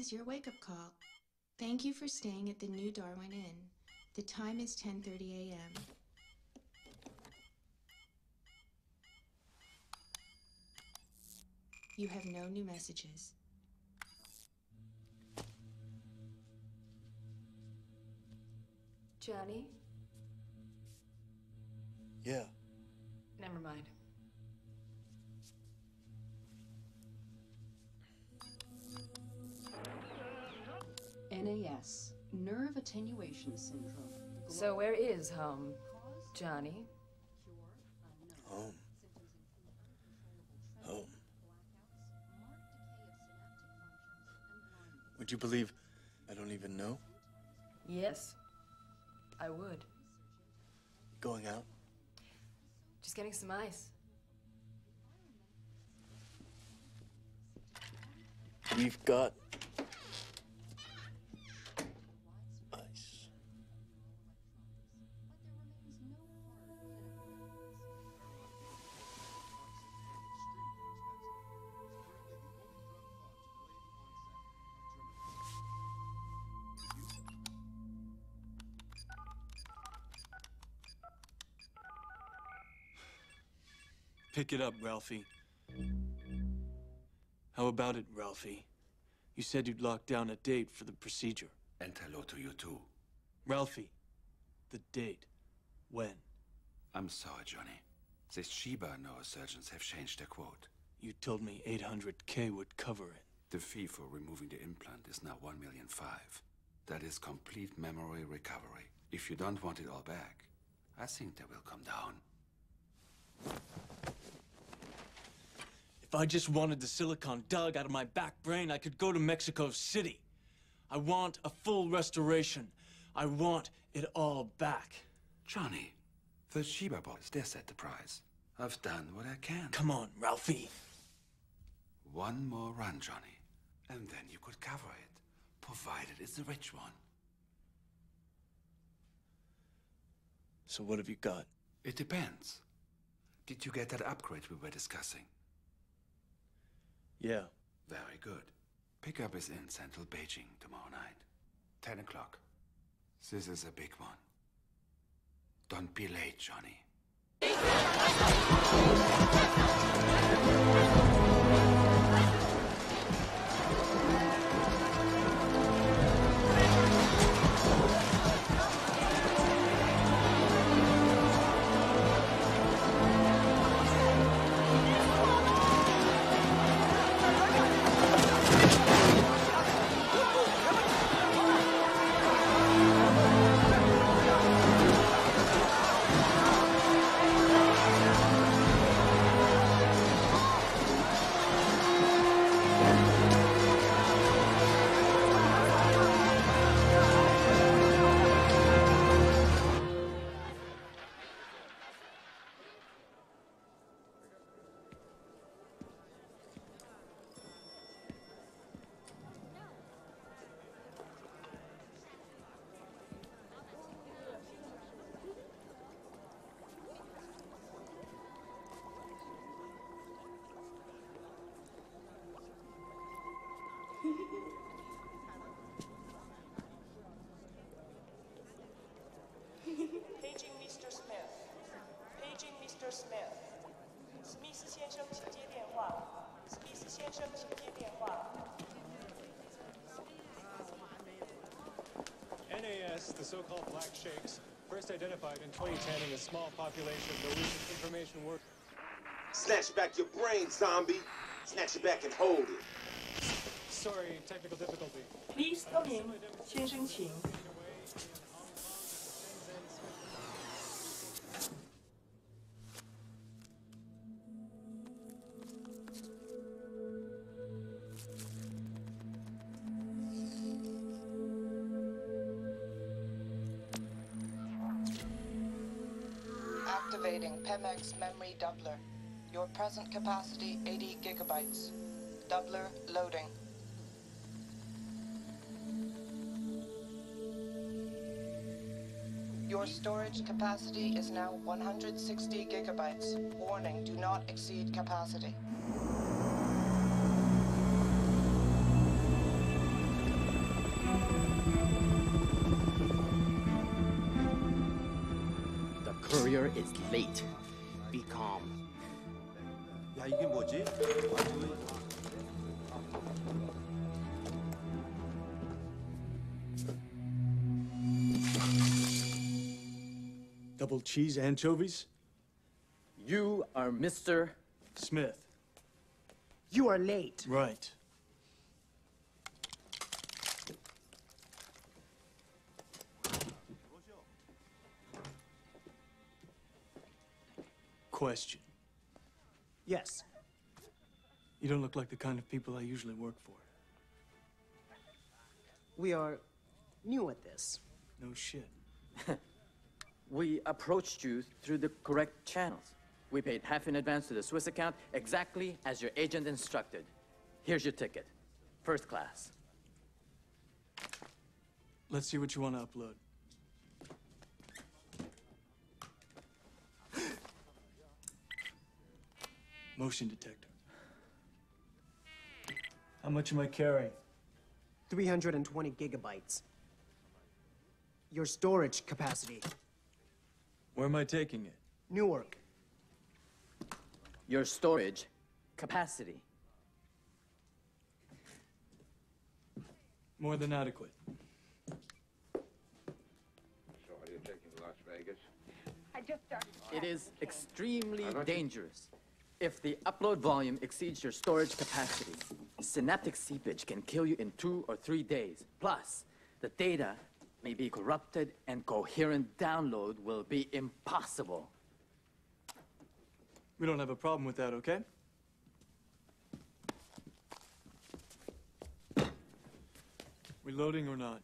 is your wake-up call. Thank you for staying at the New Darwin Inn. The time is 10:30 a.m. You have no new messages. Johnny? Yeah. Never mind. NAS, nerve attenuation syndrome. So where is home, Johnny? Home. Home. Would you believe I don't even know? Yes, I would. Going out? Just getting some ice. We've got ice. Pick it up, Ralphie. How about it, Ralphie? You said you'd lock down a date for the procedure. And hello to you too. Ralphie, the date. When? I'm sorry, Johnny. This Sheba neurosurgeons have changed their quote. You told me 800K would cover it. The fee for removing the implant is now 1.5 million. That is complete memory recovery. If you don't want it all back, I think they will come down. If I just wanted the silicon dug out of my back brain, I could go to Mexico City. I want a full restoration. I want it all back. Johnny, the Sheba boys, they set the price. I've done what I can. Come on, Ralphie. One more run, Johnny, and then you could cover it, provided it's a rich one. So what have you got? It depends. Did you get that upgrade we were discussing? Yeah. Very good. Pickup is in central Beijing tomorrow night. 10 o'clock. This is a big one. Don't be late, Johnny. Paging Mr. Smith. Paging Mr. Smith. 史密斯先生，请接电话。史密斯先生，请接电话。 NAS, the so-called Black Sheikhs, first identified in 2010 in a small population of Norwegian information work. Snatch back your brain, zombie. Snatch it back and hold it. Sorry, technical difficulty. Please come in，先生请。 Activating Pemex memory doubler. Your present capacity 80 gigabytes. Doubler loading. Your storage capacity is now 160 gigabytes. Warning, do not exceed capacity. courier is late. Be calm. 야, 이게 뭐지? Double cheese anchovies? You are Mr. Smith. You are late. Right. Question. Yes. You don't look like the kind of people I usually work for. We are new at this. No shit. We approached you through the correct channels. We paid half in advance to the Swiss account, exactly as your agent instructed. Here's your ticket. First class. Let's see what you want to upload. Motion detector. How much am I carrying? 320 gigabytes. Your storage capacity. Where am I taking it? Newark. Your storage capacity. More than adequate. So are you taking Las Vegas? I just started. It is extremely dangerous. If the upload volume exceeds your storage capacity, synaptic seepage can kill you in 2 or 3 days. Plus, the data may be corrupted and coherent download will be impossible. We don't have a problem with that, okay? We loading or not?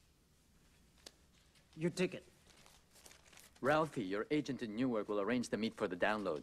Your ticket. Ralphie, your agent in Newark, will arrange the meet for the download.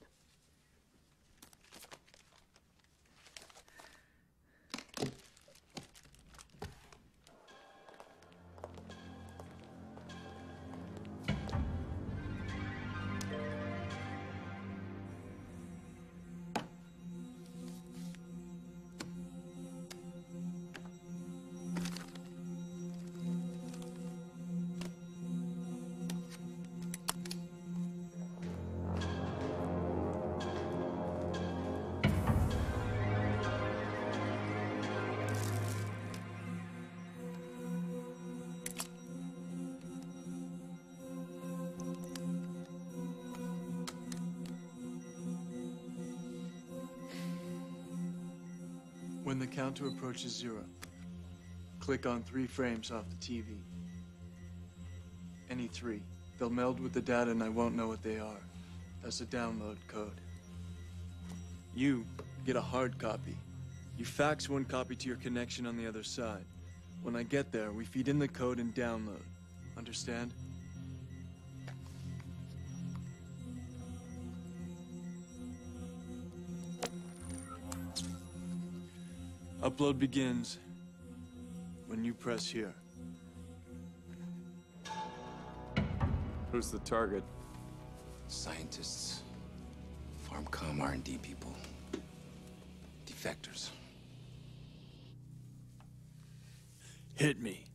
When the counter approaches 0, click on 3 frames off the TV. Any 3. They'll meld with the data and I won't know what they are. That's a download code. You get a hard copy. You fax 1 copy to your connection on the other side. When I get there, we feed in the code and download. Understand? Upload begins when you press here. Who's the target? Scientists, Farmcom R&D people, defectors. Hit me.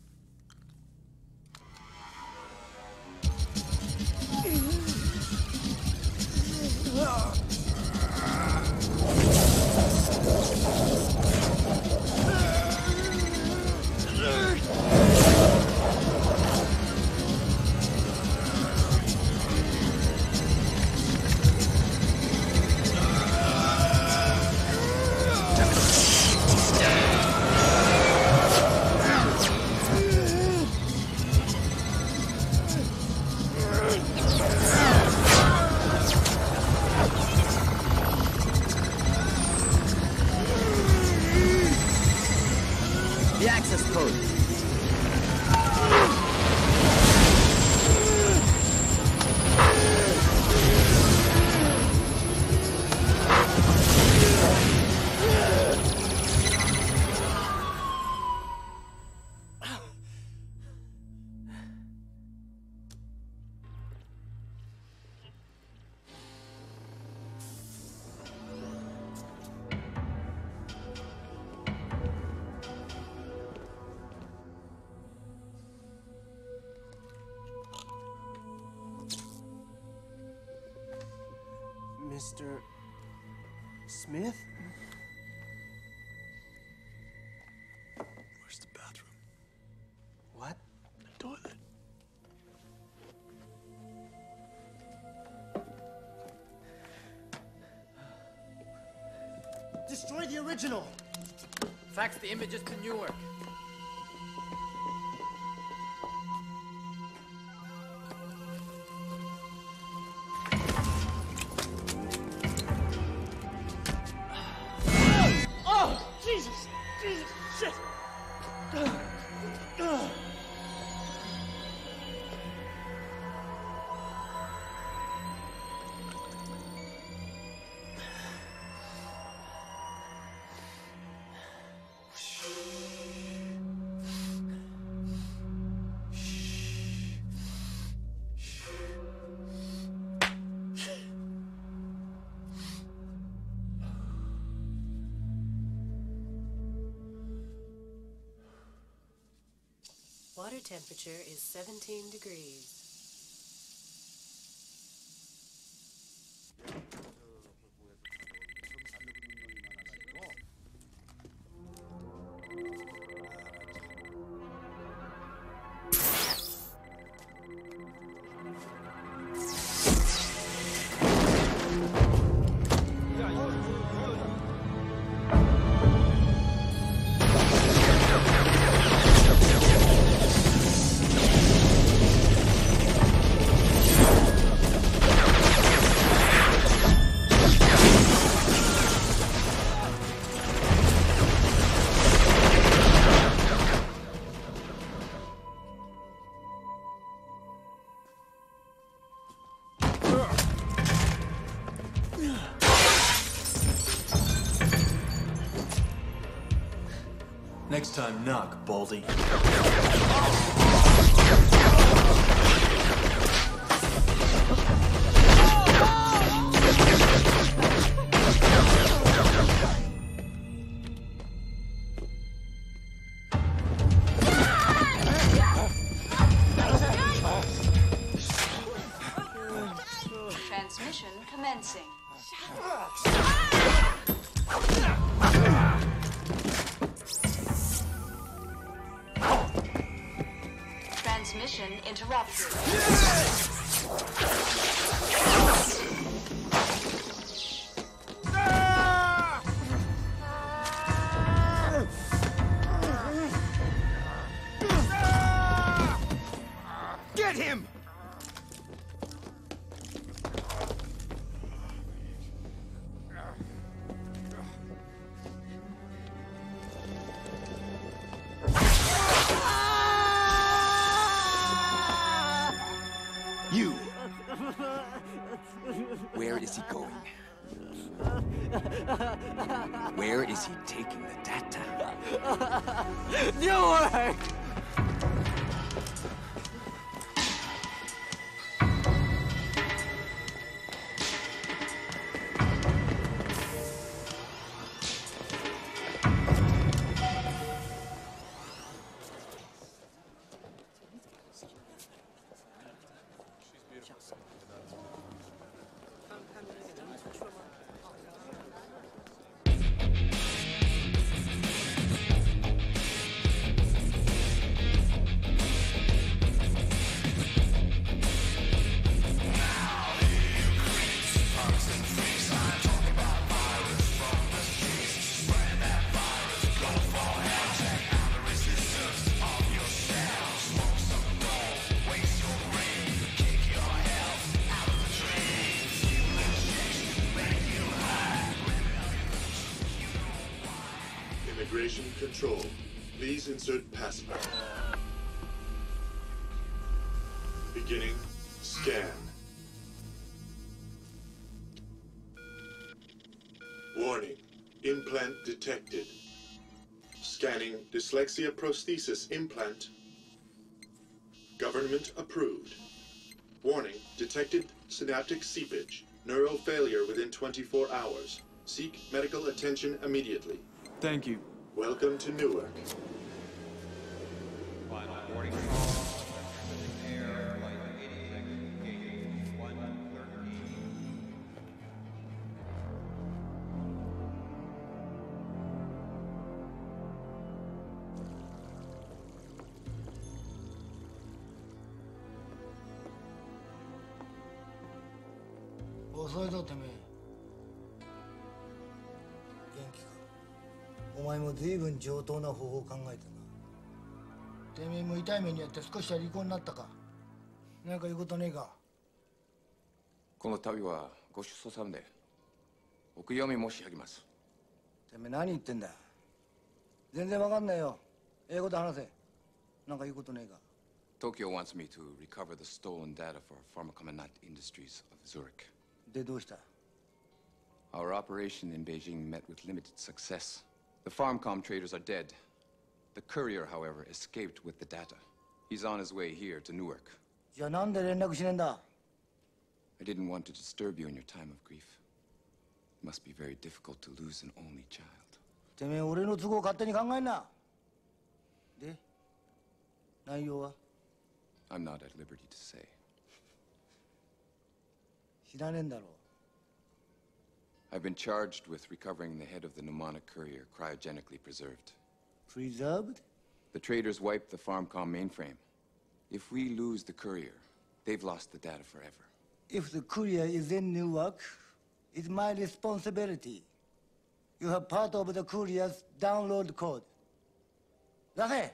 The access code. Mr. Smith? Where's the bathroom? What? The toilet. Destroy the original! Fax the images to Newark. Oh! Jesus! Jesus! Shit! Water temperature is 17 degrees. Next time, knock, Baldy. Transmission commencing. Transmission interrupted. Get him! You! Where is he going? Where is he taking the data? Newark! Immigration control. Please insert passport. Beginning scan. Warning. Implant detected. Scanning dyslexia prosthesis implant. Government approved. Warning. Detected synaptic seepage. Neural failure within 24 hours. Seek medical attention immediately. Thank you. Welcome to Newark. Final boarding call. Air Flight 86, gate 113. 遅いぞてめえ。元気か。お前も随分上等な方法を考えたな。てめえも痛い目にあって少しは利口になったか。何か言うことねえか。 この度はご出走さんでお悔やみ申し上げます。 てめえ何言ってんだ。全然わかんないよ。英語で話せ。なんか言うことねえか。 Tokyo wants me to recover the stolen data for Pharmacomanat Industries of Zurich. でどうした？ Our operation in Beijing met with limited success. The Pharmcom traders are dead. The courier, however, escaped with the data. He's on his way here to Newark. じゃあなんで連絡しねえんだ。 I didn't want to disturb you in your time of grief. It must be very difficult to lose an only child. てめえ俺の都合勝手に考えんな。で、内容は？ I'm not at liberty to say. 知らねえんだろう。 I've been charged with recovering the head of the mnemonic courier, cryogenically preserved. Preserved? The traders wiped the Pharmcom mainframe. If we lose the courier, they've lost the data forever. If the courier is in Newark, it's my responsibility. You have part of the courier's download code. 出せ!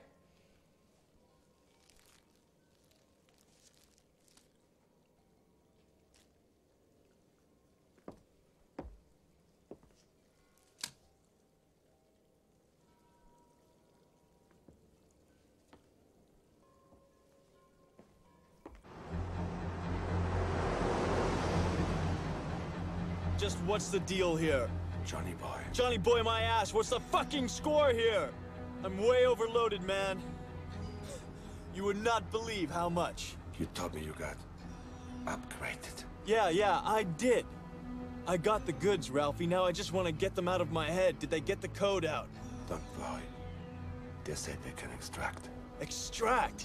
Just what's the deal here? Johnny boy. Johnny boy my ass, what's the fucking score here? I'm way overloaded, man. You would not believe how much. You told me you got upgraded. Yeah, I did. I got the goods, Ralphie. Now I just want to get them out of my head. Did they get the code out? Don't worry. They said they can extract. Extract?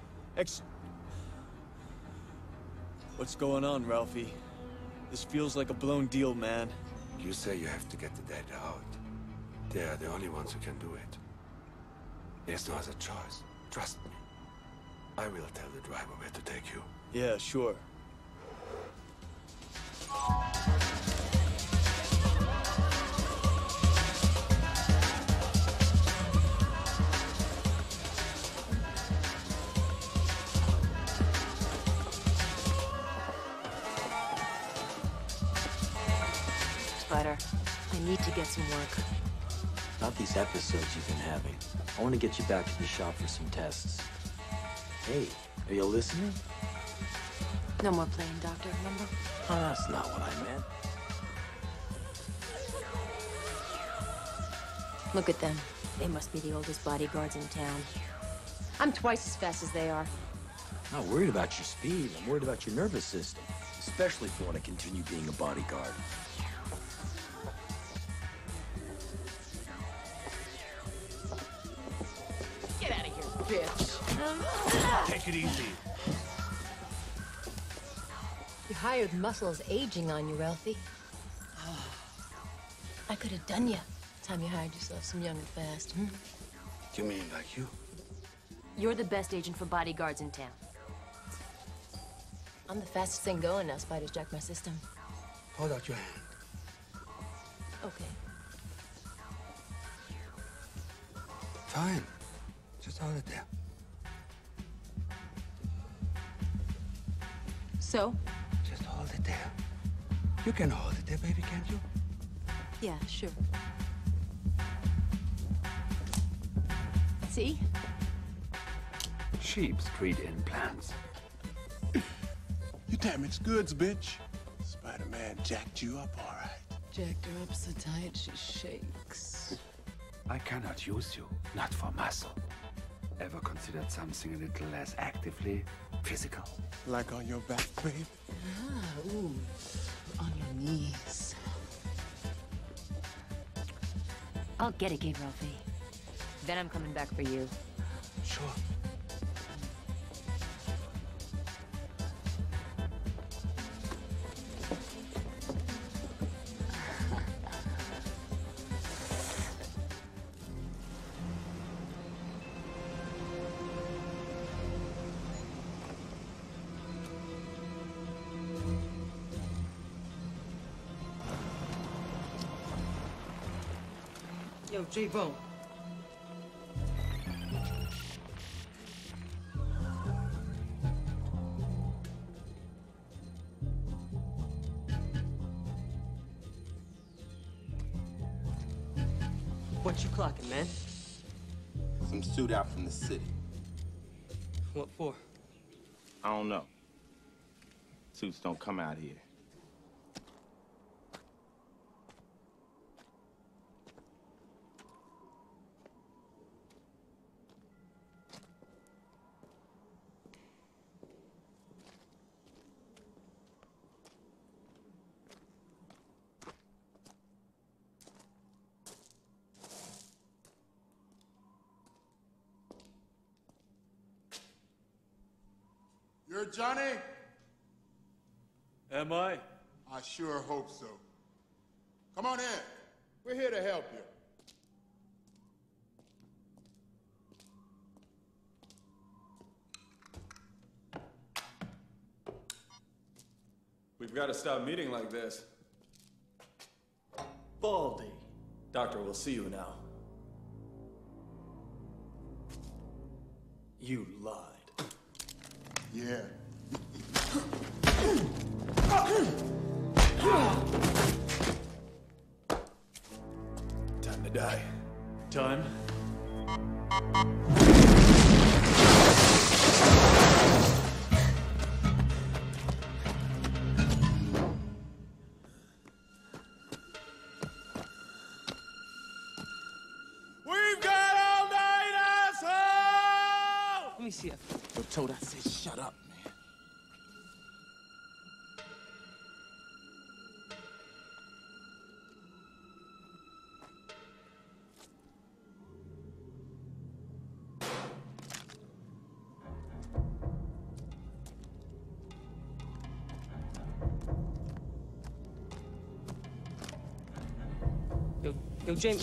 What's going on, Ralphie? This feels like a blown deal, man. You say you have to get the data out. They are the only ones who can do it. There's no other choice. Trust me. I will tell the driver where to take you. Yeah, sure. Spider, I need to get some work. Not these episodes you've been having. I want to get you back to the shop for some tests. Hey, are you listening? No more playing doctor, remember? Oh, that's not what I meant. Look at them. They must be the oldest bodyguards in town. I'm twice as fast as they are. I'm not worried about your speed. I'm worried about your nervous system. Especially if you want to continue being a bodyguard. Get out of here, bitch. Take it easy. Your hired muscle's aging on you, Ralphie. I could have done you. Time you hired yourself some young and fast. You mean like you? You're the best agent for bodyguards in town. I'm the fastest thing going now. Spiders jacked my system. Hold out your hand. Okay. Fine. Just hold it there. So? Just hold it there. You can hold it there, baby, can't you? Yeah, sure. See? Sheep Street implants. You damaged goods, bitch. Spider-Man jacked you up all right. Jacked her up so tight she shakes. I cannot use you, not for muscle. Ever considered something a little less actively physical? Like on your back, babe? Ah, ooh. On your knees. I'll get it, Kate Ralphie. Then I'm coming back for you. Sure. Yo, J-Bone. What you clocking, man? Some suit out from the city. What for? I don't know. Suits don't come out here. You're Johnny? Am I? I sure hope so. Come on in. We're here to help you. We've got to stop meeting like this. Baldy. Doctor, we'll see you now. You lied. Yeah. Time to die. Time? We've got all night, asshole! Let me see it. Yo, Toad, I said shut up, man. Yo, James.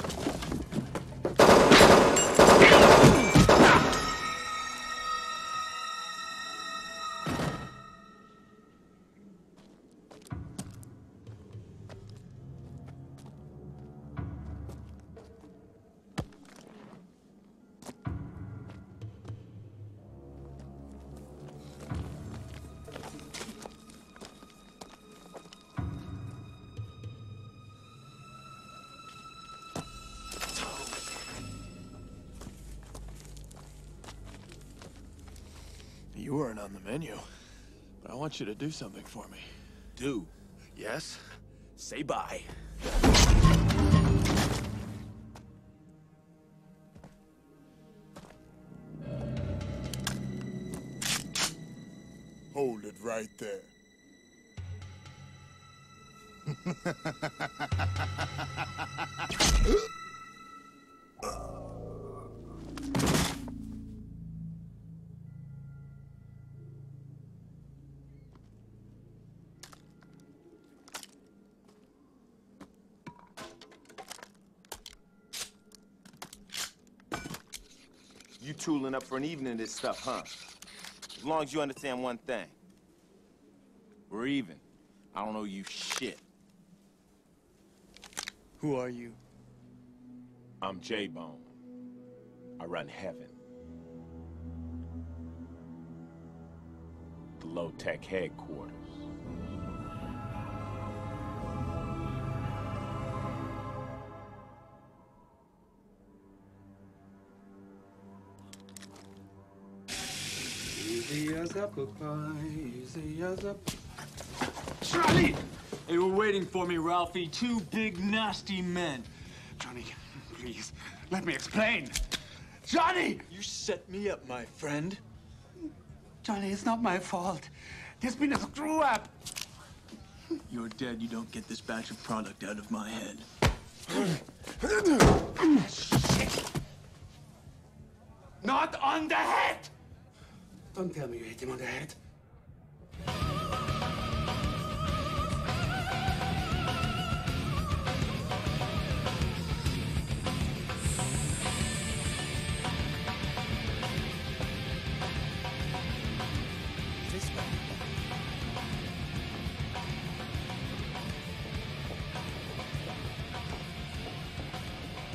You weren't on the menu, but I want you to do something for me. Do? Yes? Say bye. Hold it right there. You tooling up for an evening of this stuff, huh? As long as you understand one thing. We're even. I don't owe you shit. Who are you? I'm J-Bone. I run Heaven. The low-tech headquarters. Easy as apple pie, easy as a... Charlie! They were waiting for me, Ralphie. Two big, nasty men. Johnny, please, let me explain. Johnny! You set me up, my friend. Johnny, it's not my fault. There's been a screw-up. You're dead. You don't get this batch of product out of my head. Shit! Not on the head! Don't tell me you hit him on the head. This way.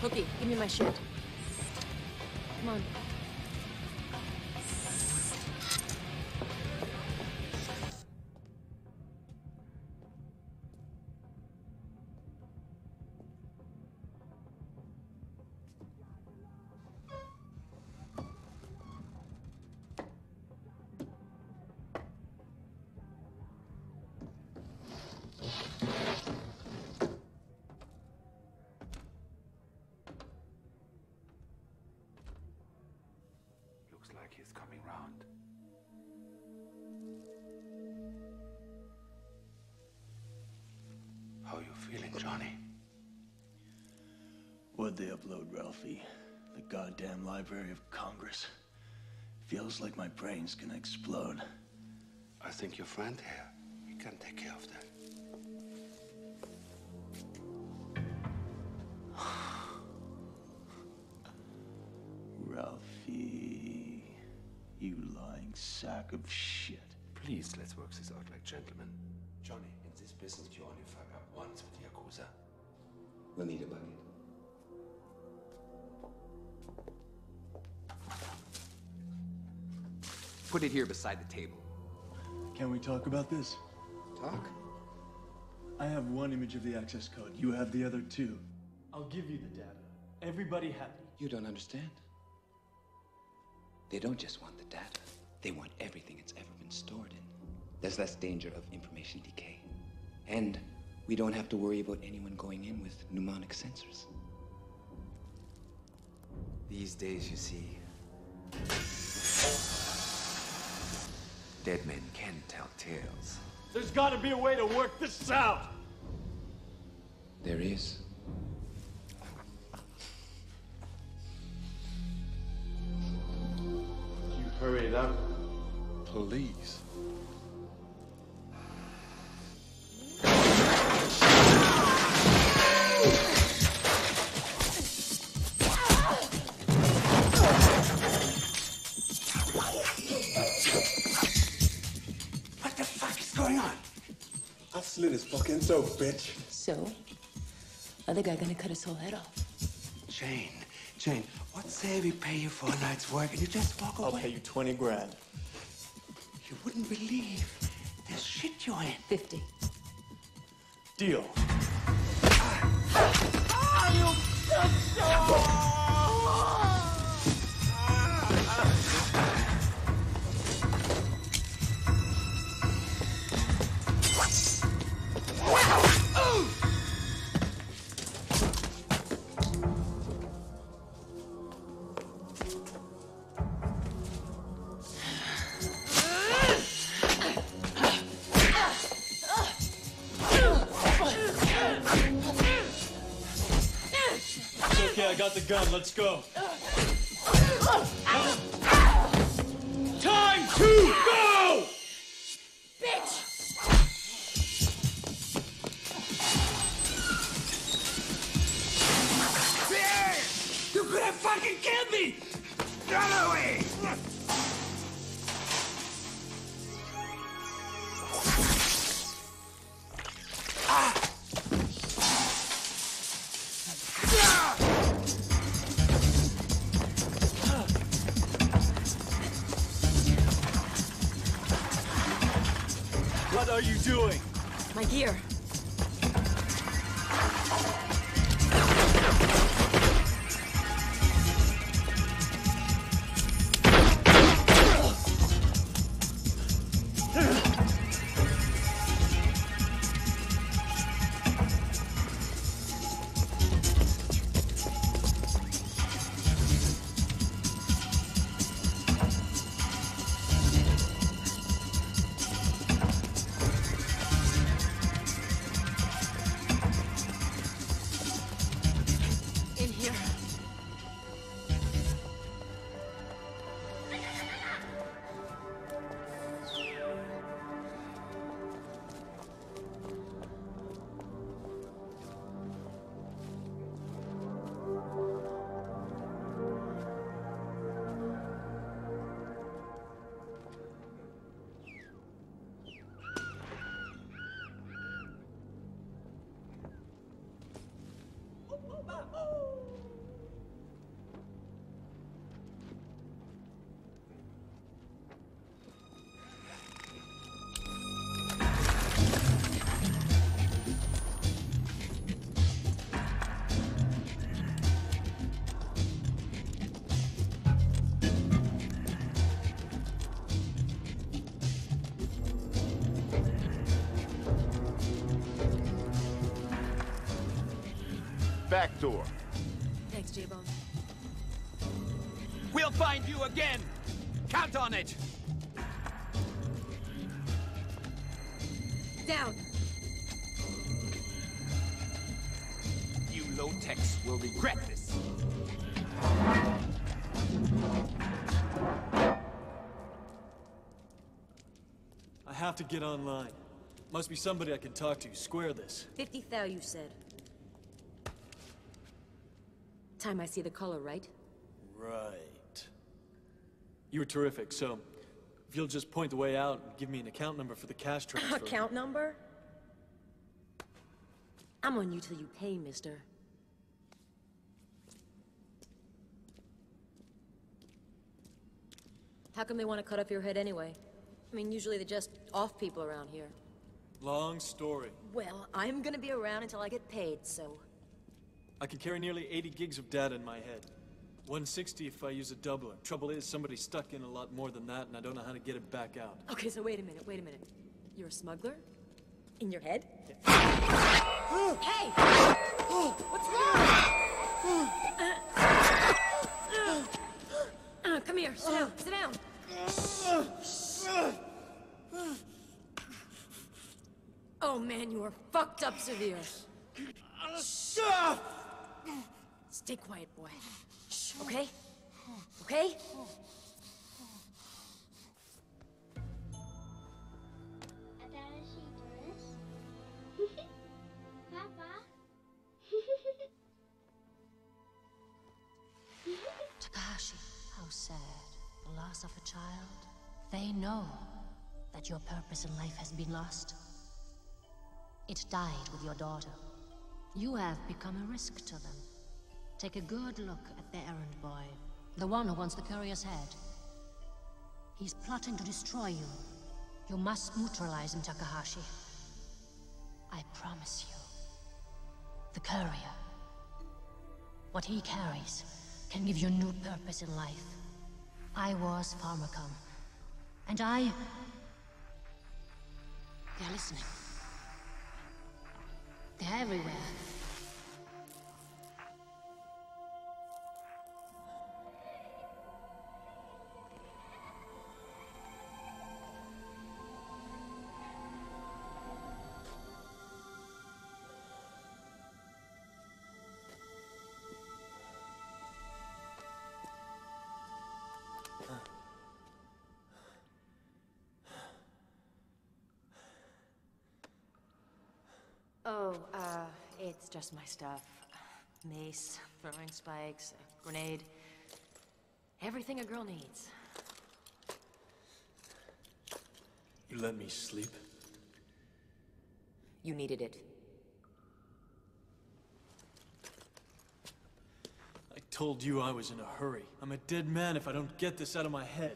Cookie, give me my shit. Come on. Looks like he's coming round. How you feeling, Johnny? What'd they upload, Ralphie? The goddamn Library of Congress. Feels like my brain's gonna explode. I think your friend here, he can take care of that. Ralphie, you lying sack of shit. Please, let's work this out like gentlemen. Johnny, in this business you only fuck up once with Yakuza. We'll need a bucket. Put it here beside the table. Can we talk about this? Talk? I have one image of the access code. You have the other two. I'll give you the data. Everybody happy. You don't understand. They don't just want the data. They want everything it's ever been stored in. There's less danger of information decay. And we don't have to worry about anyone going in with mnemonic sensors. These days, you see, dead men can tell tales. There's gotta be a way to work this out! There is. You hurry it up. Please. What the fuck is going on? I slit his fucking throat, bitch. So? Other guy gonna cut his whole head off. Jane, what say we pay you for a night's work and you just walk away? I'll pay you 20 grand. You wouldn't believe the shit you're in. 50. Deal. Okay, I got the gun. Let's go. Time to go! Bitch! You could have fucking killed me! Run away! What are you doing? My gear. back door. Thanks, J-Bone. We'll find you again! Count on it! Down! You low-techs will regret this. I have to get online. Must be somebody I can talk to. Square this. 50 thou, you said. Time I see the color, right? Right. You were terrific, so if you'll just point the way out and give me an account number for the cash transfer. Account number? I'm on you till you pay, mister. How come they want to cut off your head anyway? I mean, usually they're just off people around here. Long story. Well, I'm gonna be around until I get paid, so... I can carry nearly 80 gigs of data in my head. 160 if I use a doubler. Trouble is, somebody's stuck in a lot more than that, and I don't know how to get it back out. Okay, so wait a minute. You're a smuggler? In your head? Hey! What's wrong? Come here, sit down. Oh man, you are fucked up severe. Stay quiet, boy. Okay? Okay? Takahashi, how sad. The loss of a child. They know that your purpose in life has been lost. It died with your daughter. You have become a risk to them. Take a good look at the errand boy. The one who wants the courier's head. He's plotting to destroy you. You must neutralize him, Takahashi. I promise you. The courier. What he carries can give you new purpose in life. I was Pharmacom. And I... They're listening. They're everywhere. Oh, it's just my stuff. Mace, throwing spikes, a grenade. Everything a girl needs. You let me sleep? You needed it. I told you I was in a hurry. I'm a dead man if I don't get this out of my head.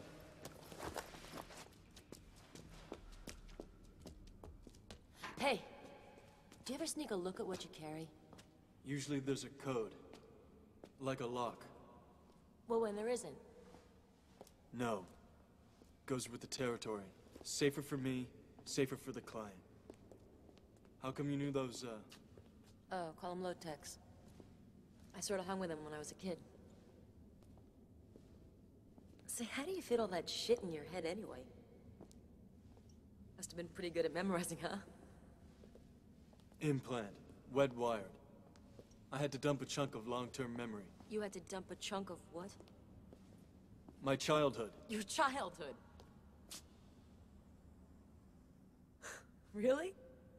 Hey! Do you ever sneak a look at what you carry? Usually there's a code. Like a lock. Well, when there isn't. No. Goes with the territory. Safer for me, safer for the client. How come you knew those, Oh, call them low-techs. I sort of hung with them when I was a kid. Say, how do you fit all that shit in your head anyway? Must have been pretty good at memorizing, huh? Implant. Wet wired. I had to dump a chunk of long-term memory. You had to dump a chunk of what? My childhood. Your childhood? Really?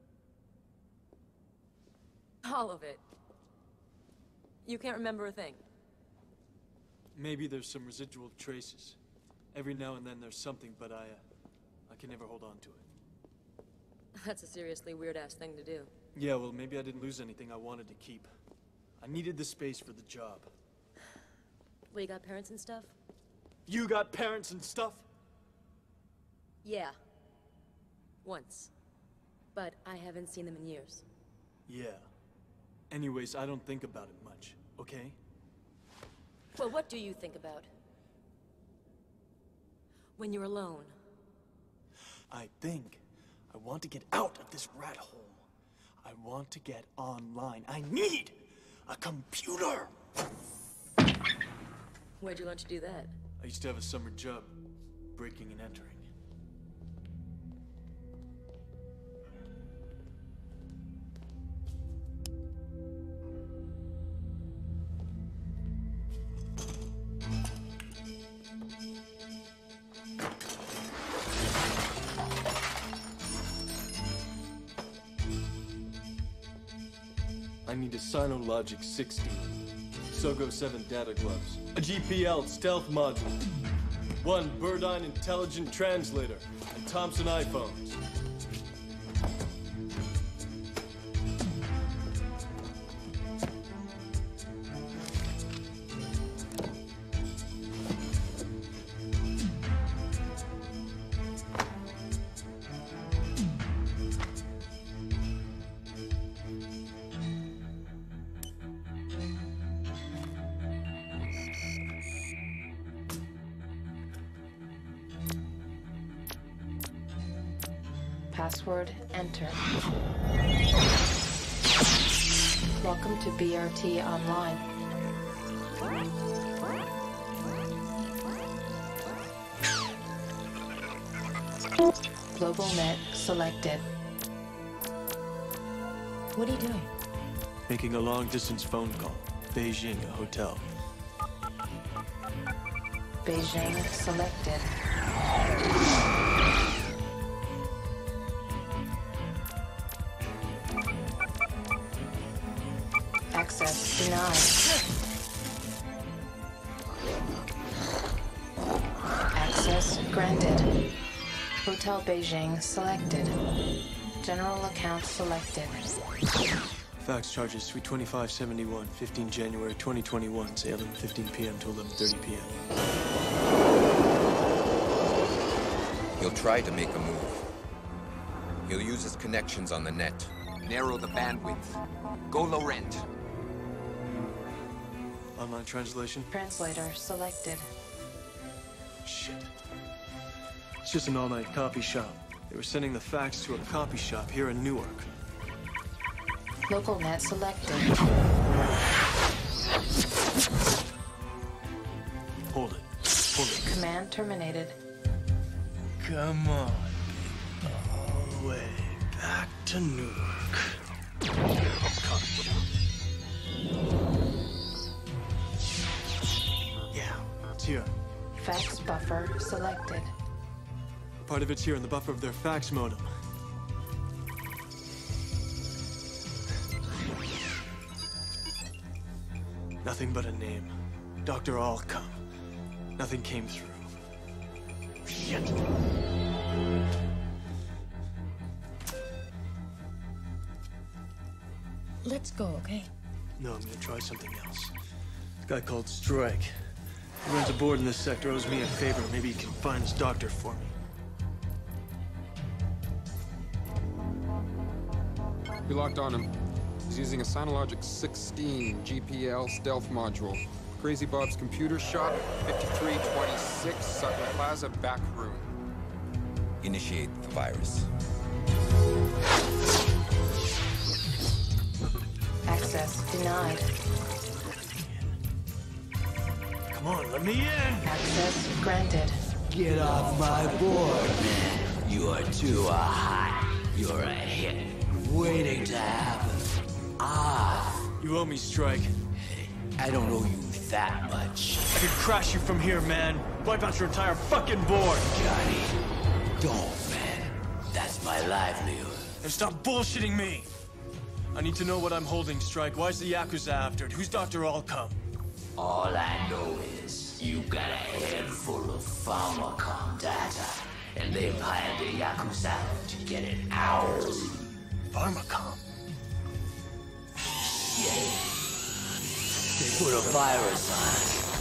All of it? You can't remember a thing? Maybe there's some residual traces. Every now and then there's something, but I can never hold on to it. That's a seriously weird-ass thing to do. Yeah, well, maybe I didn't lose anything I wanted to keep. I needed the space for the job. Well, you got parents and stuff? You got parents and stuff? Yeah. Once. But I haven't seen them in years. Yeah. Anyways, I don't think about it much, okay? Well, what do you think about? When you're alone? I think I want to get out of this rat hole. I want to get online. I need A computer! Where'd you learn to do that? I used to have a summer job, breaking and entering. I need a Sinologic 16, Sogo 7 data gloves, a GPL stealth module, 1 Birdine intelligent translator, and Thompson iPhones. Password enter. Welcome to BRT Online. Global net selected. What are you doing? Making a long-distance phone call. Beijing, a hotel. Beijing selected. Access denied. Access granted. Hotel Beijing selected. General account selected. Fax charges Suite 2571, 15 January 2021, say 11:15 p.m. to 11:30 p.m. He'll try to make a move. He'll use his connections on the net. Narrow the bandwidth. Go low rent. Online translation? Translator selected. Shit. It's just an all-night coffee shop. They were sending the fax to a copy shop here in Newark. Local net selected. Hold it. Hold it. Command terminated. Come on. All the way back to Newark. Copy shop. Yeah, it's here. Fax buffer selected. Part of it's here in the buffer of their fax modem. Nothing but a name. Dr. Alcom. Nothing came through. Shit. Let's go, okay? No, I'm gonna try something else. A guy called Strike. He runs a board in this sector, owes me a favor. Maybe he can find his doctor for me. We locked on him. He's using a Sinologic 16 GPL stealth module. Crazy Bob's computer shop, 5326 Sutton Plaza back room. Initiate the virus. Access denied. Come on, let me in! Access granted. Get off my board, man. You are too hot. You're a hit. Waiting to happen. You owe me, Strike. I don't owe you that much. I could crash you from here, man. Wipe out your entire fucking board. Johnny, don't, man. That's my livelihood. And stop bullshitting me. I need to know what I'm holding, Strike. Why's the Yakuza after it? Who's Dr. Alcom? All I know is you got a head full of Pharmacom data, and they've hired the Yakuza to get it out. Pharmacom? Yeah. They put a virus on it.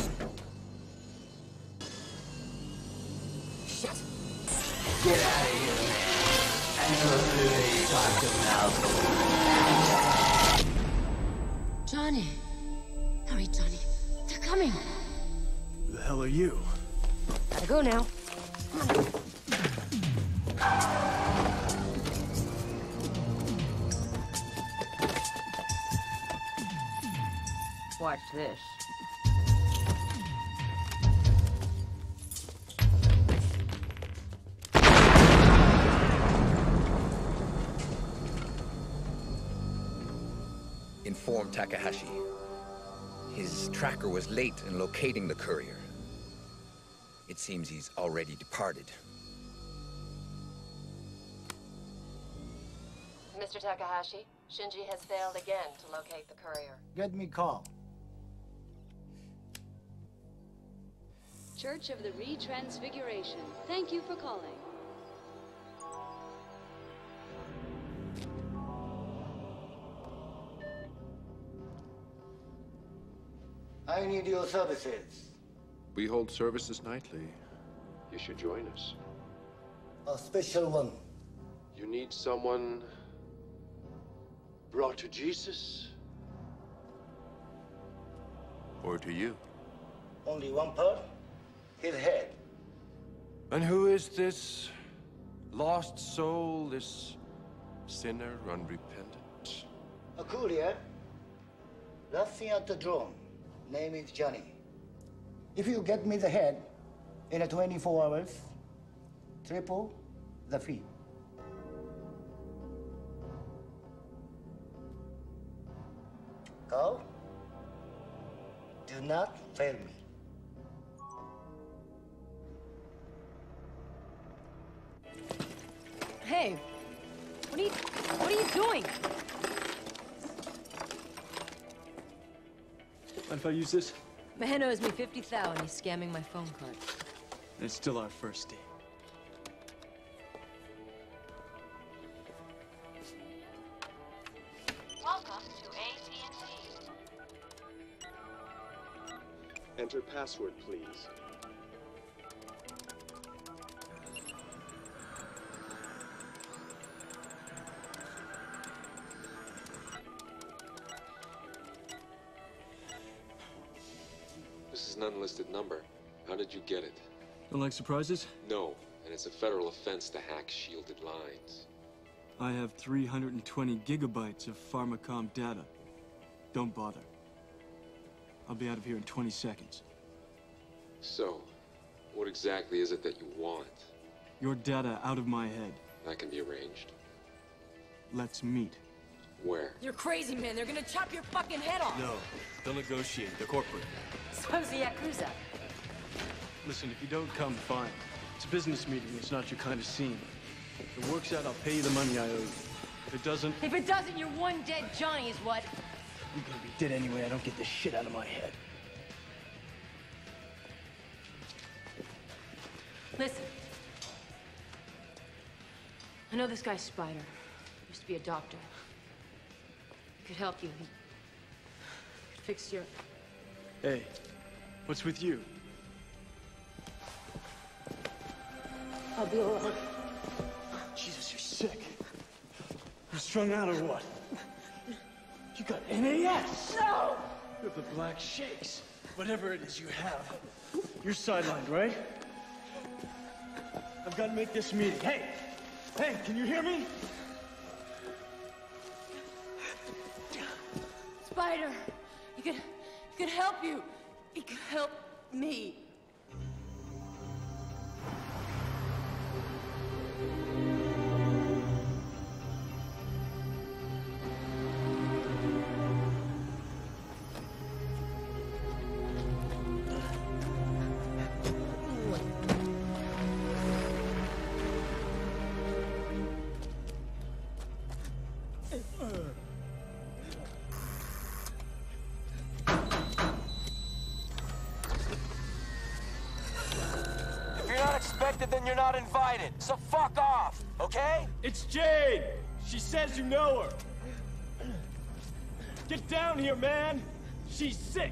Shit. Get out of here, man. I never really talked to Malcolm. Johnny. Hurry, Johnny. They're coming. Who the hell are you? Gotta go now. Come on. Watch this. Inform Takahashi. His tracker was late in locating the courier. It seems he's already departed. Mr. Takahashi, Shinji has failed again to locate the courier. Get me call. Church of the Retransfiguration. Thank you for calling. I need your services. We hold services nightly. You should join us. A special one. You need someone brought to Jesus? Or to you? Only one part? His head. And who is this lost soul, this sinner unrepentant? A courier. Last seen at the drone. Name is Johnny. If you get me the head in a 24 hours, triple the fee. Go. Do not fail me. Hey, what are you doing? Mind if I use this? Man owes me 50,000. He's scamming my phone card. It's still our first date. Welcome to AT&T. Enter password, please. This is an unlisted number. How did you get it? Don't like surprises? No, and it's a federal offense to hack shielded lines. I have 320 gigabytes of Pharmacom data. Don't bother. I'll be out of here in 20 seconds. So, what exactly is it that you want? Your data out of my head. That can be arranged. Let's meet. Where? You're crazy, man. They're gonna chop your fucking head off. No, they'll negotiate. They're corporate. So's the Yakuza. Listen, if you don't come, fine. It's a business meeting. It's not your kind of scene. If it works out, I'll pay you the money I owe you. If it doesn't... If it doesn't, you're one dead Johnny is what? You're gonna be dead anyway. I don't get this shit out of my head. Listen. I know this guy Spider. He used to be a doctor. He could help you. He could fix your... Hey, what's with you? I'll be all right. Jesus, you're sick. You're strung out or what? You got NAS! No! You have the black shakes. Whatever it is you have. You're sidelined, right? I've got to make this meeting. Hey! Hey, can you hear me? Spider! He could help you. He could help me. Then you're not invited. So fuck off, okay? It's Jade! She says you know her. Get down here, man! She's sick!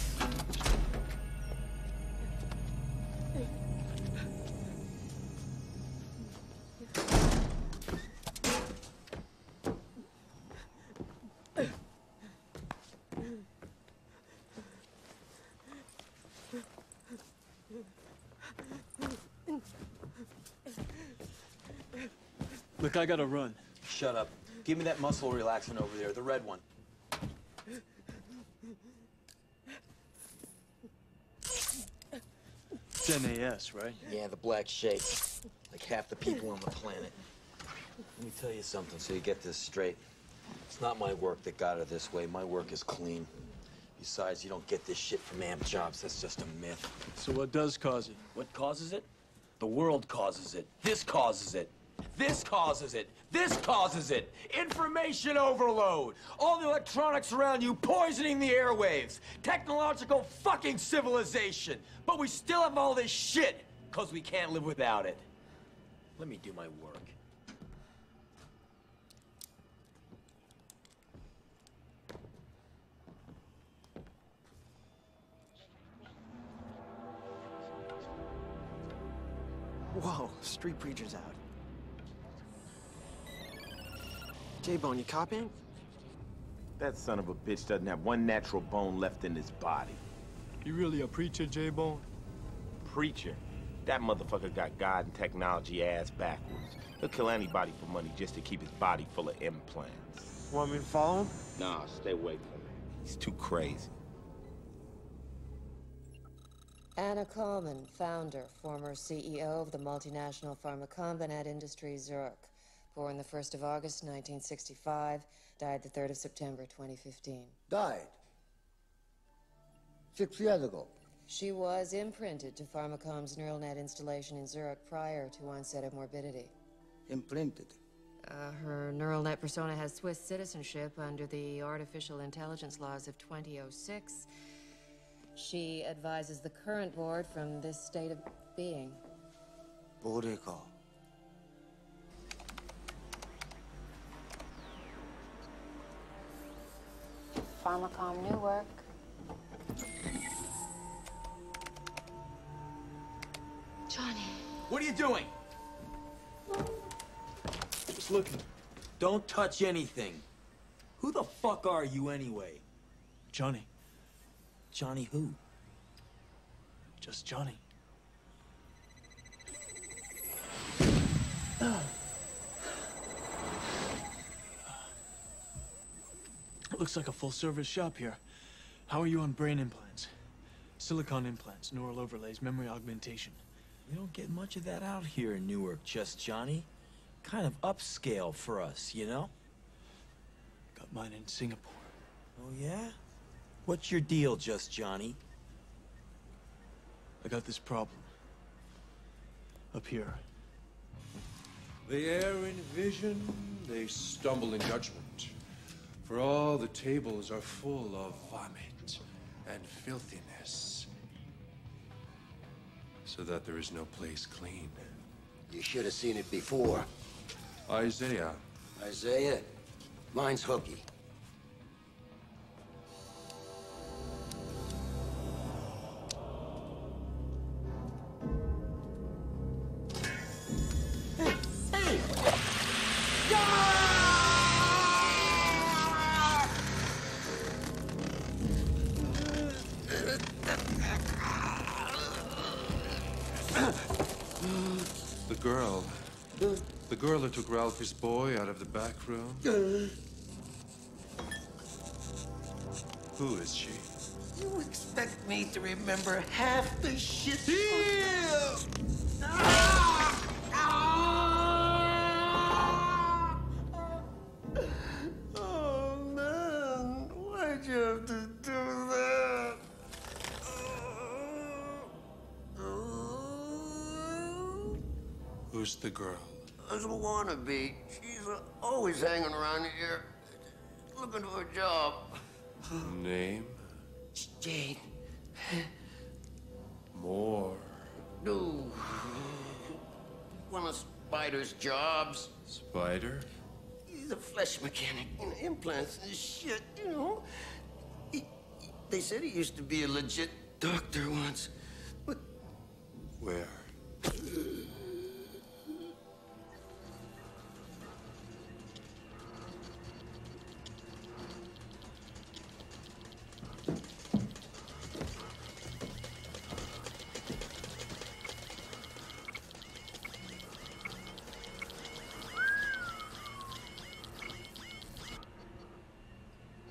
Look, I gotta run. Shut up. Give me that muscle relaxant over there, the red one. That's NAS, right? Yeah, the black shape. Like half the people on the planet. Let me tell you something so you get this straight. It's not my work that got her this way. My work is clean. Besides, you don't get this shit from amp jobs. That's just a myth. So what does cause it? What causes it? The world causes it. This causes it. This causes it. This causes it. Information overload. All the electronics around you poisoning the airwaves. Technological fucking civilization. But we still have all this shit, because we can't live without it. Let me do my work. Whoa, street preacher's out. J-Bone, you copying? That son of a bitch doesn't have one natural bone left in his body. You really a preacher, J-Bone? Preacher? That motherfucker got God and technology ass backwards. He'll kill anybody for money just to keep his body full of implants. Want me to follow him? Nah, stay away from him. He's too crazy. Anna Coleman, founder, former CEO of the multinational pharmacombinat industry Zurich. Born the 1st of August, 1965, died the 3rd of September, 2015. Died 6 years ago. She was imprinted to Pharmacom's neural net installation in Zurich prior to onset of morbidity. Imprinted. Her neural net persona has Swiss citizenship under the artificial intelligence laws of 2006. She advises the current board from this state of being. Bordeco. Pharmacom Newark. Johnny. What are you doing? Just looking. Don't touch anything. Who the fuck are you anyway? Johnny. Johnny who? Just Johnny. It looks like a full-service shop here. How are you on brain implants? Silicon implants, neural overlays, memory augmentation. We don't get much of that out here in Newark, Just Johnny. Kind of upscale for us, you know? Got mine in Singapore. Oh, yeah? What's your deal, Just Johnny? I got this problem. Up here. They err in vision, they stumble in judgment. For all the tables are full of vomit and filthiness. So that there is no place clean. You should have seen it before. Isaiah. Isaiah? Mine's Hooky. The girl that took Ralphie's boy out of the back room? Who is she? You expect me to remember half the shit? Oh, man. Why'd you have to do that? Who's the girl? As a wannabe. She's always hanging around here, looking for a job. Name? Jane. More. No. One of Spider's jobs. Spider? He's a flesh mechanic. You know, implants and shit, you know. They said he used to be a legit doctor once, but... Where?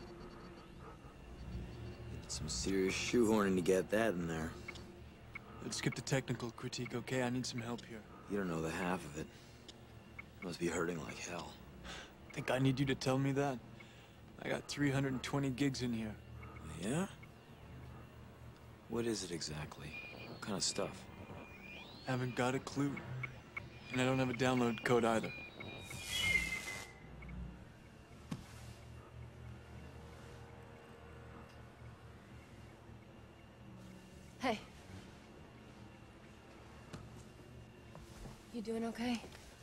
Some serious shoehorning to get that in there. It's Skip the technical critique, okay? I need some help here. You don't know the half of it. It must be hurting like hell. Think I need you to tell me that? I got 320 gigs in here. Yeah? What is it exactly? What kind of stuff? Haven't got a clue. And I don't have a download code either. Hey. You doing okay?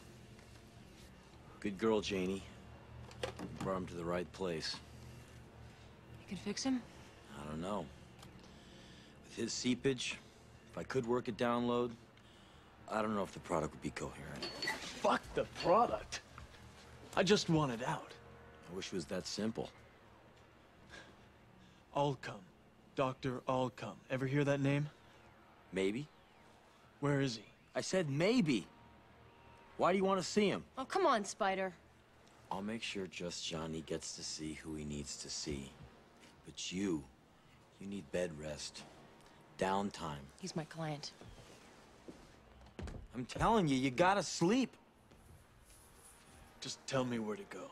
Good girl, Janie. Brought him to the right place. You can fix him? I don't know. With his seepage, if I could work a download, I don't know if the product would be coherent. Fuck the product. I just want it out. I wish it was that simple. Allcome. Dr. Allcome. Ever hear that name? Maybe. Where is he? I said maybe. Why do you want to see him? Oh, come on, Spider. I'll make sure just Johnny gets to see who he needs to see. But you need bed rest. Downtime. He's my client. I'm telling you, you gotta sleep. Just tell me where to go.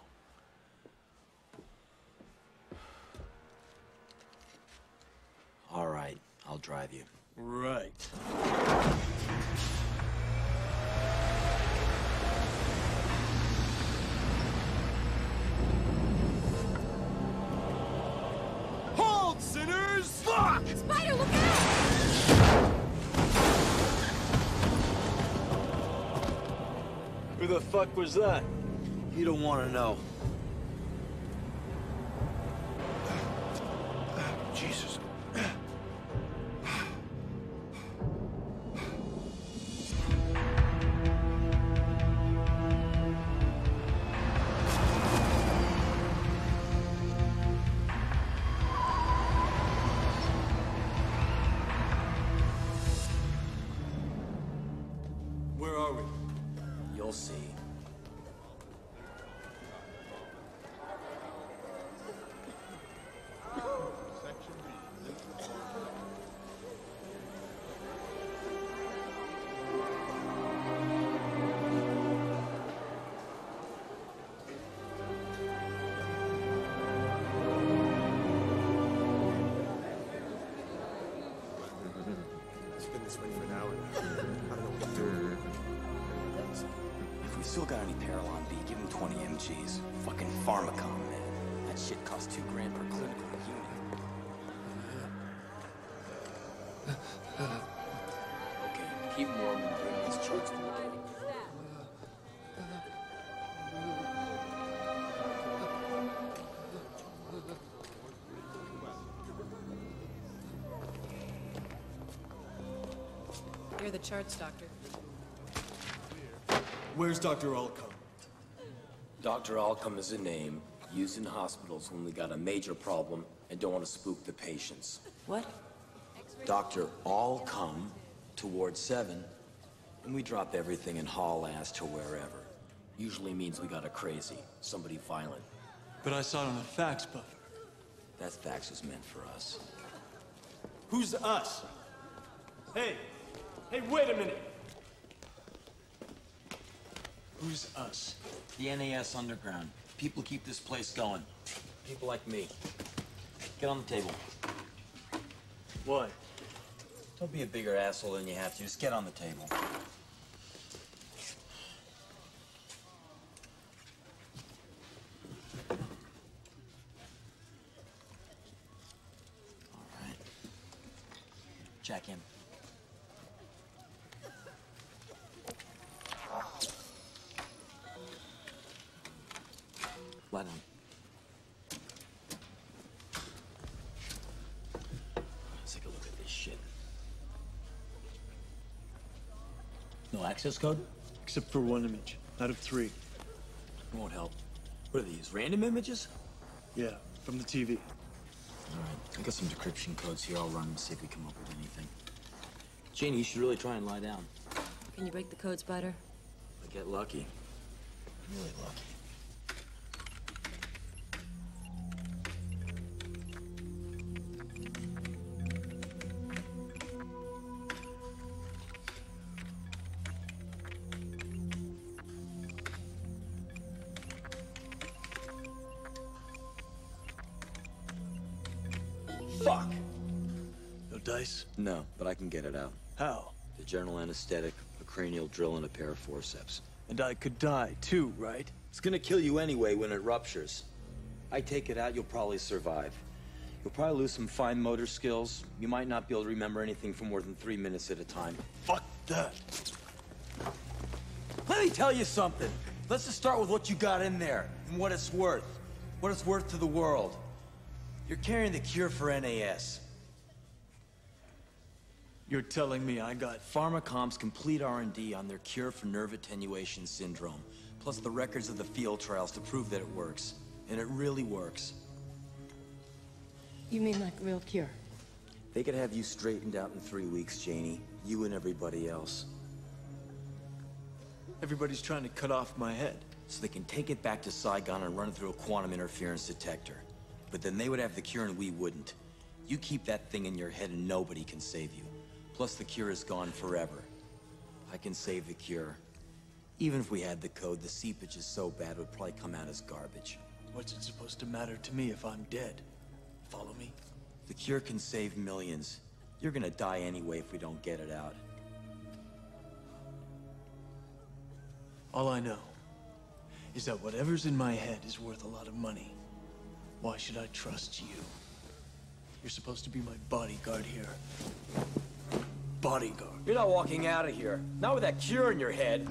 All right, I'll drive you. Right. Hold, sinners! Fuck! Spider, look out! Who the fuck was that? You don't want to know. Jesus. Where are we? You'll see. It's been this way for an hour now. I don't know what to do. If we still got any Paralon B, give him 20 MGs. Fucking Pharmacom, man. That shit costs $2 grand per clinical unit. Okay, keep warm and bring these charts to the table. Here are the charts, Doctor. Where's Dr. Allcome? Dr. Allcome is a name used in hospitals when we got a major problem and don't want to spook the patients. What? Dr. Allcome to Ward 7, and we drop everything and haul ass to wherever. Usually means we got a crazy, somebody violent. But I saw it on the fax buffer. That fax was meant for us. Who's us? Hey! Hey, wait a minute! Who's us? The NAS Underground. People keep this place going. People like me. Get on the table. Why? Don't be a bigger asshole than you have to. Just get on the table. All right. Check in. Lie down. Let's take a look at this shit. No access code? Except for one image, out of 3. It won't help. What are these, random images? Yeah, from the TV. All right, I got some decryption codes here. I'll run them, see if we come up with anything. Janie, you should really try and lie down. Can you break the code, Spider? I get lucky. Really lucky. ice? No, but I can get it out. How? The general anesthetic, a cranial drill, and a pair of forceps. And I could die too, right? It's gonna kill you anyway when it ruptures. I take it out, you'll probably survive. You'll probably lose some fine motor skills. You might not be able to remember anything for more than 3 minutes at a time. Fuck that. Let me tell you something. Let's just start with what you got in there and what it's worth. What it's worth to the world. You're carrying the cure for NAS. You're telling me I got... Pharmacom's complete R&D on their cure for nerve attenuation syndrome, plus the records of the field trials to prove that it works. And it really works. You mean like real cure? They could have you straightened out in 3 weeks, Janie. You and everybody else. Everybody's trying to cut off my head. So they can take it back to Saigon and run it through a quantum interference detector. But then they would have the cure and we wouldn't. You keep that thing in your head and nobody can save you. Plus the cure is gone forever. I can save the cure. Even if we had the code, the seepage is so bad it would probably come out as garbage. What's it supposed to matter to me if I'm dead? Follow me? The cure can save millions. You're gonna die anyway if we don't get it out. All I know is that whatever's in my head is worth a lot of money. Why should I trust you? You're supposed to be my bodyguard here. Bodyguard. You're not walking out of here. Not with that cure in your head.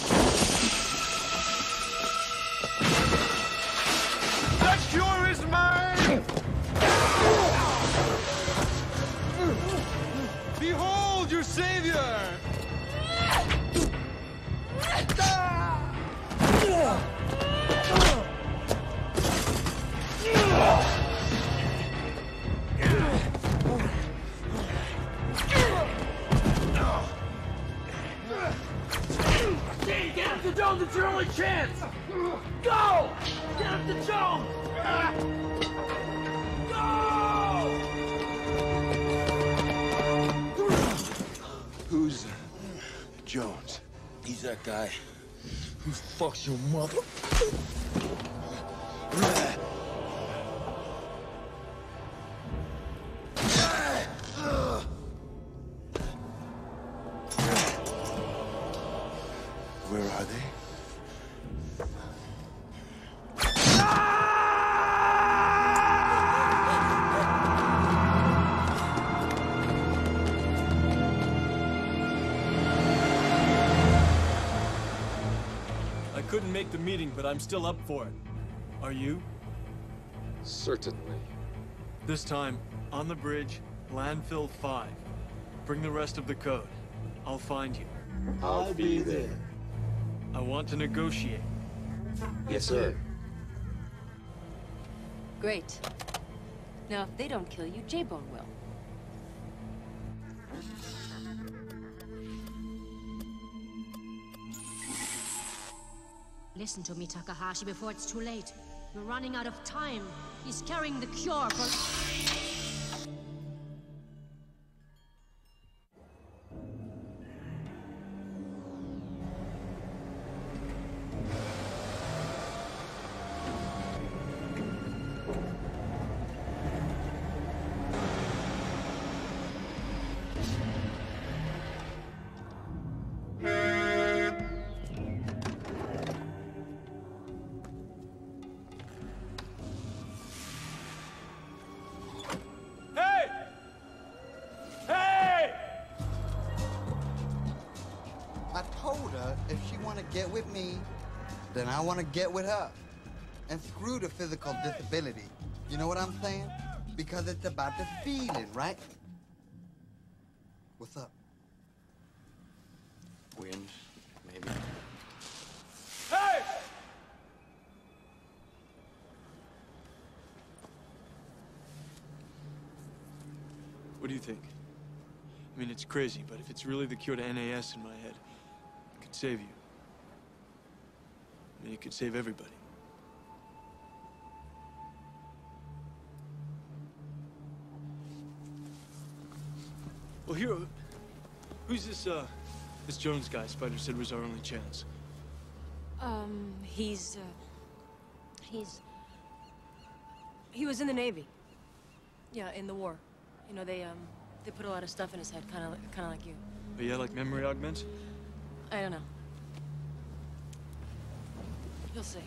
The cure is mine! Behold your savior! Get up to Jones, it's your only chance! Go! Get up to Jones! Go! Who's Jones? He's that guy who fucks your mother. Where are they? I couldn't make the meeting, but I'm still up for it. Are you? Certainly. This time, on the bridge, landfill 5. Bring the rest of the code. I'll find you. I'll be there. I want to negotiate. Yes, sir. Great. Now, if they don't kill you, J-Bone will. Listen to me, Takahashi, before it's too late. We're running out of time. He's carrying the cure for... Get with me, then I want to get with her. And screw the physical disability. You know what I'm saying? Because it's about the feeling, right? What's up? Wind, maybe. Hey! What do you think? I mean, it's crazy, but if it's really the cure to NAS in my head, it could save you. I mean, it could save everybody. Well, here... Who's this, this Jones guy Spider said was our only chance? He was in the Navy. Yeah, in the war. You know, they They put a lot of stuff in his head, kind of like you. But yeah, like memory augments? I don't know. You'll see.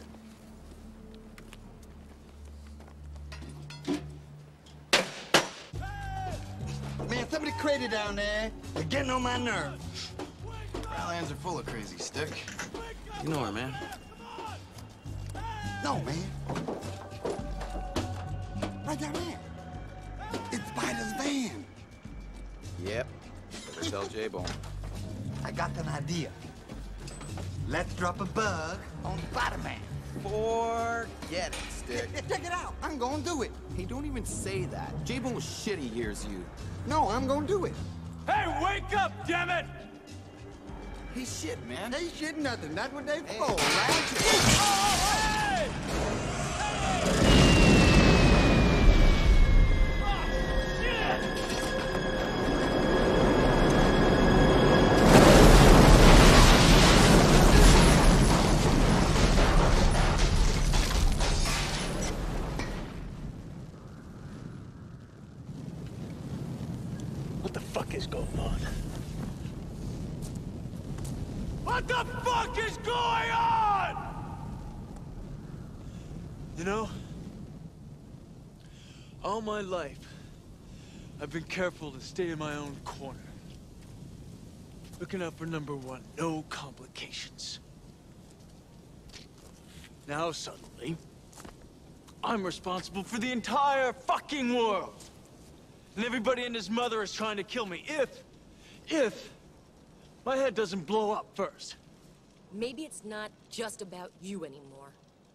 Man, somebody crazy down there. They're getting on my nerves. Rylands are full of crazy, Stick. You know her, man. No, man. Right down there. It's Spider's van. Yep. Better tell J-Bone. I got an idea. Let's drop a bug on Spider-Man. Forget it, Stick. Check it out. I'm gonna do it. Hey, don't even say that. J-Bone was shit he hears you. No, I'm gonna do it. Hey, wake up, damn it! Hey, shit, man. They shit nothing. That's what they for, right? Hey! What the fuck is going on? What the fuck is going on? You know, all my life, I've been careful to stay in my own corner. Looking out for number one, no complications. Now suddenly, I'm responsible for the entire fucking world. And everybody and his mother is trying to kill me if my head doesn't blow up first. Maybe it's not just about you anymore.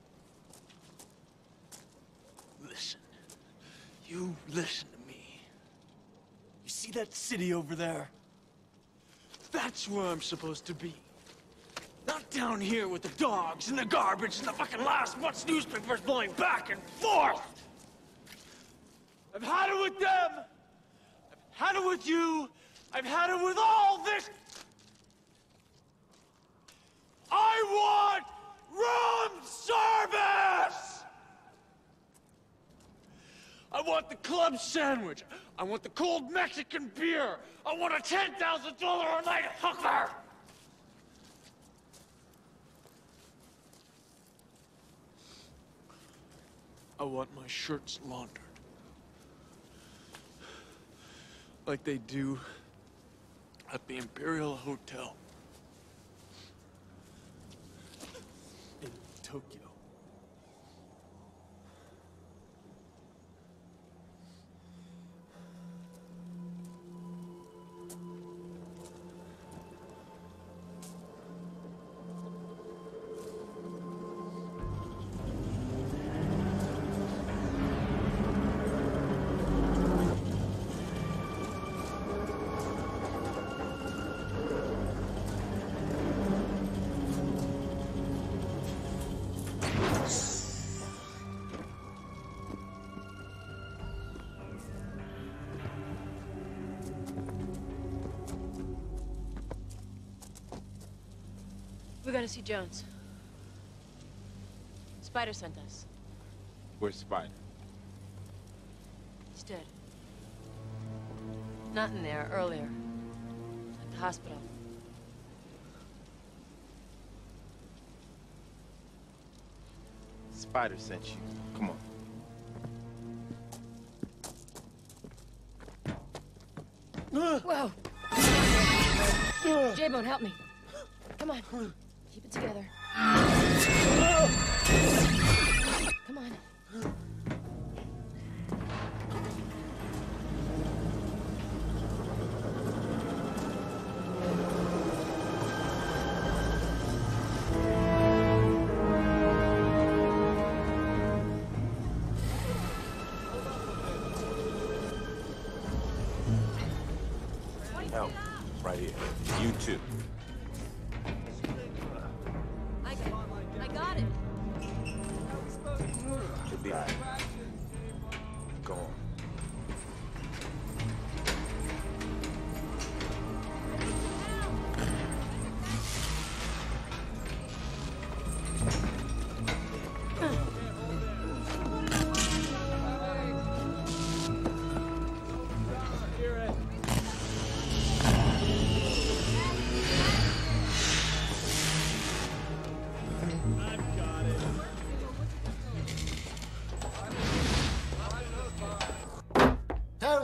Listen. You listen to me. You see that city over there? That's where I'm supposed to be. Not down here with the dogs and the garbage and the fucking last month's newspapers blowing back and forth. I've had it with them! I've had it with you! I've had it with all this! I want room service! I want the club sandwich. I want the cold Mexican beer. I want a $10,000 a night hooker! I want my shirts laundered. Like they do at the Imperial Hotel in Tokyo. We gotta see Jones. Spider sent us. Where's Spider? He's dead. Not in there, earlier. At the hospital. Spider sent you. Come on. Whoa! J-Bone, help me. Come on. Keep it together. Come on. Help. Right here. You too. I got it. You'll be all right. Go on.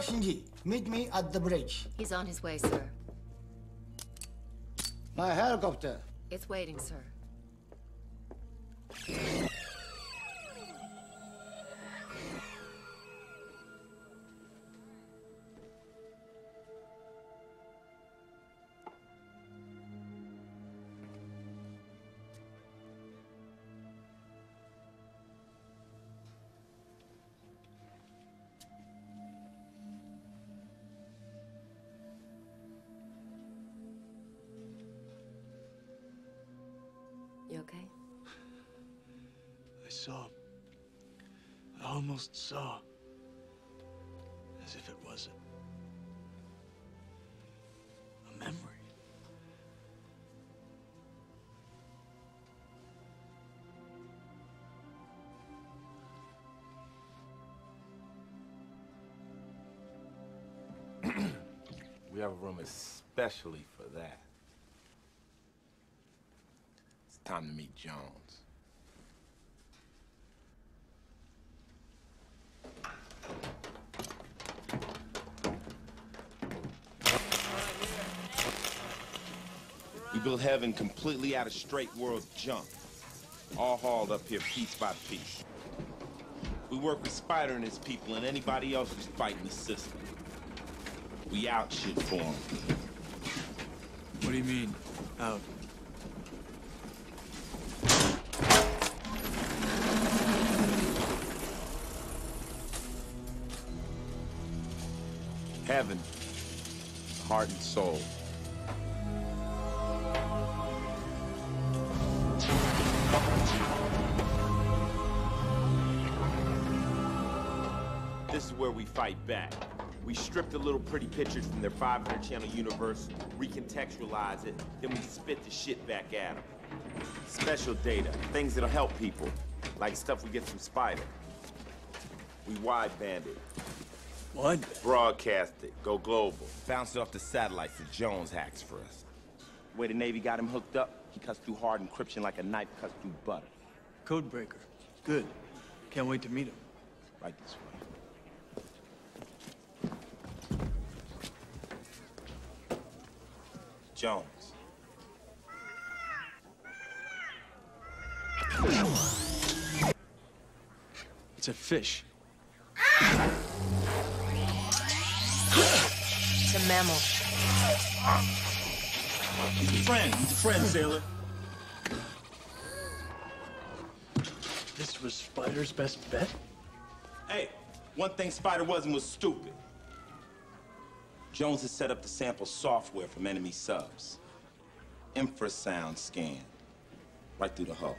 Shinji, meet me at the bridge. He's on his way, sir. My helicopter. It's waiting, sir. You okay? I almost saw, as if it wasn't a memory. We have a room especially for that. It's time to meet Jones. We built heaven completely out of straight world junk, all hauled up here piece by piece. We work with Spider and his people and anybody else who's fighting the system. We out shit for them. What do you mean, out? Heaven, heart and soul. This is where we fight back. We strip the little pretty pictures from their 500-channel universe, recontextualize it, then we spit the shit back at them. Special data, things that'll help people, like stuff we get from Spider. We wideband it. What? Broadcast it, go global. Bounce it off the satellites that Jones hacks for us. The way the Navy got him hooked up, he cuts through hard encryption like a knife cuts through butter. Codebreaker. Good. Can't wait to meet him. Right this way. Jones. It's a fish. It's a mammal. He's a friend, sailor. This was Spider's best bet? Hey, one thing Spider wasn't was stupid. Jones has set up the sample software from enemy subs. Infrasound scan. Right through the hull.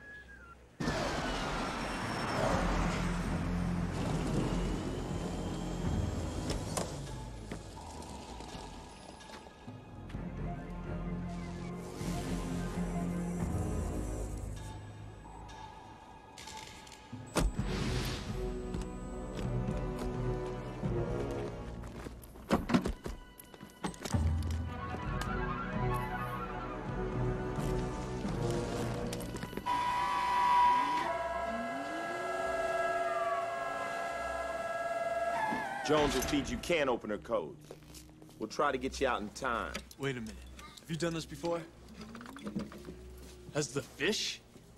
Jones will feed you can opener codes. We'll try to get you out in time. Wait a minute. Have you done this before? As the fish?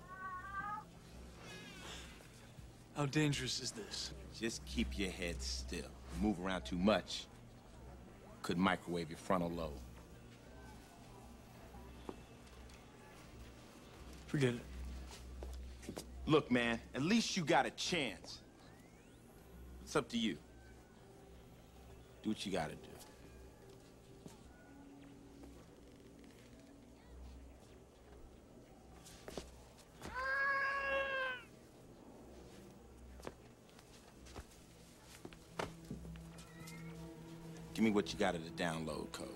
How dangerous is this? Just keep your head still. Move around too much, could microwave your frontal lobe. Forget it. Look, man, at least you got a chance. It's up to you. Do what you gotta do. Give me what you got of the download codes.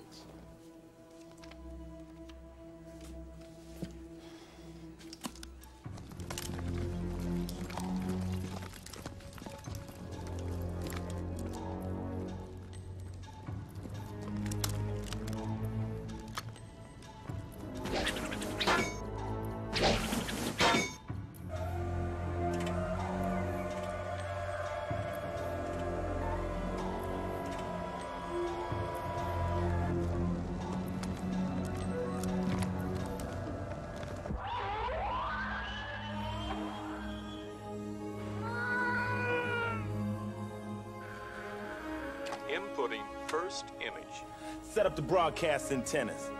Inputting first image. Set up the broadcast antennas.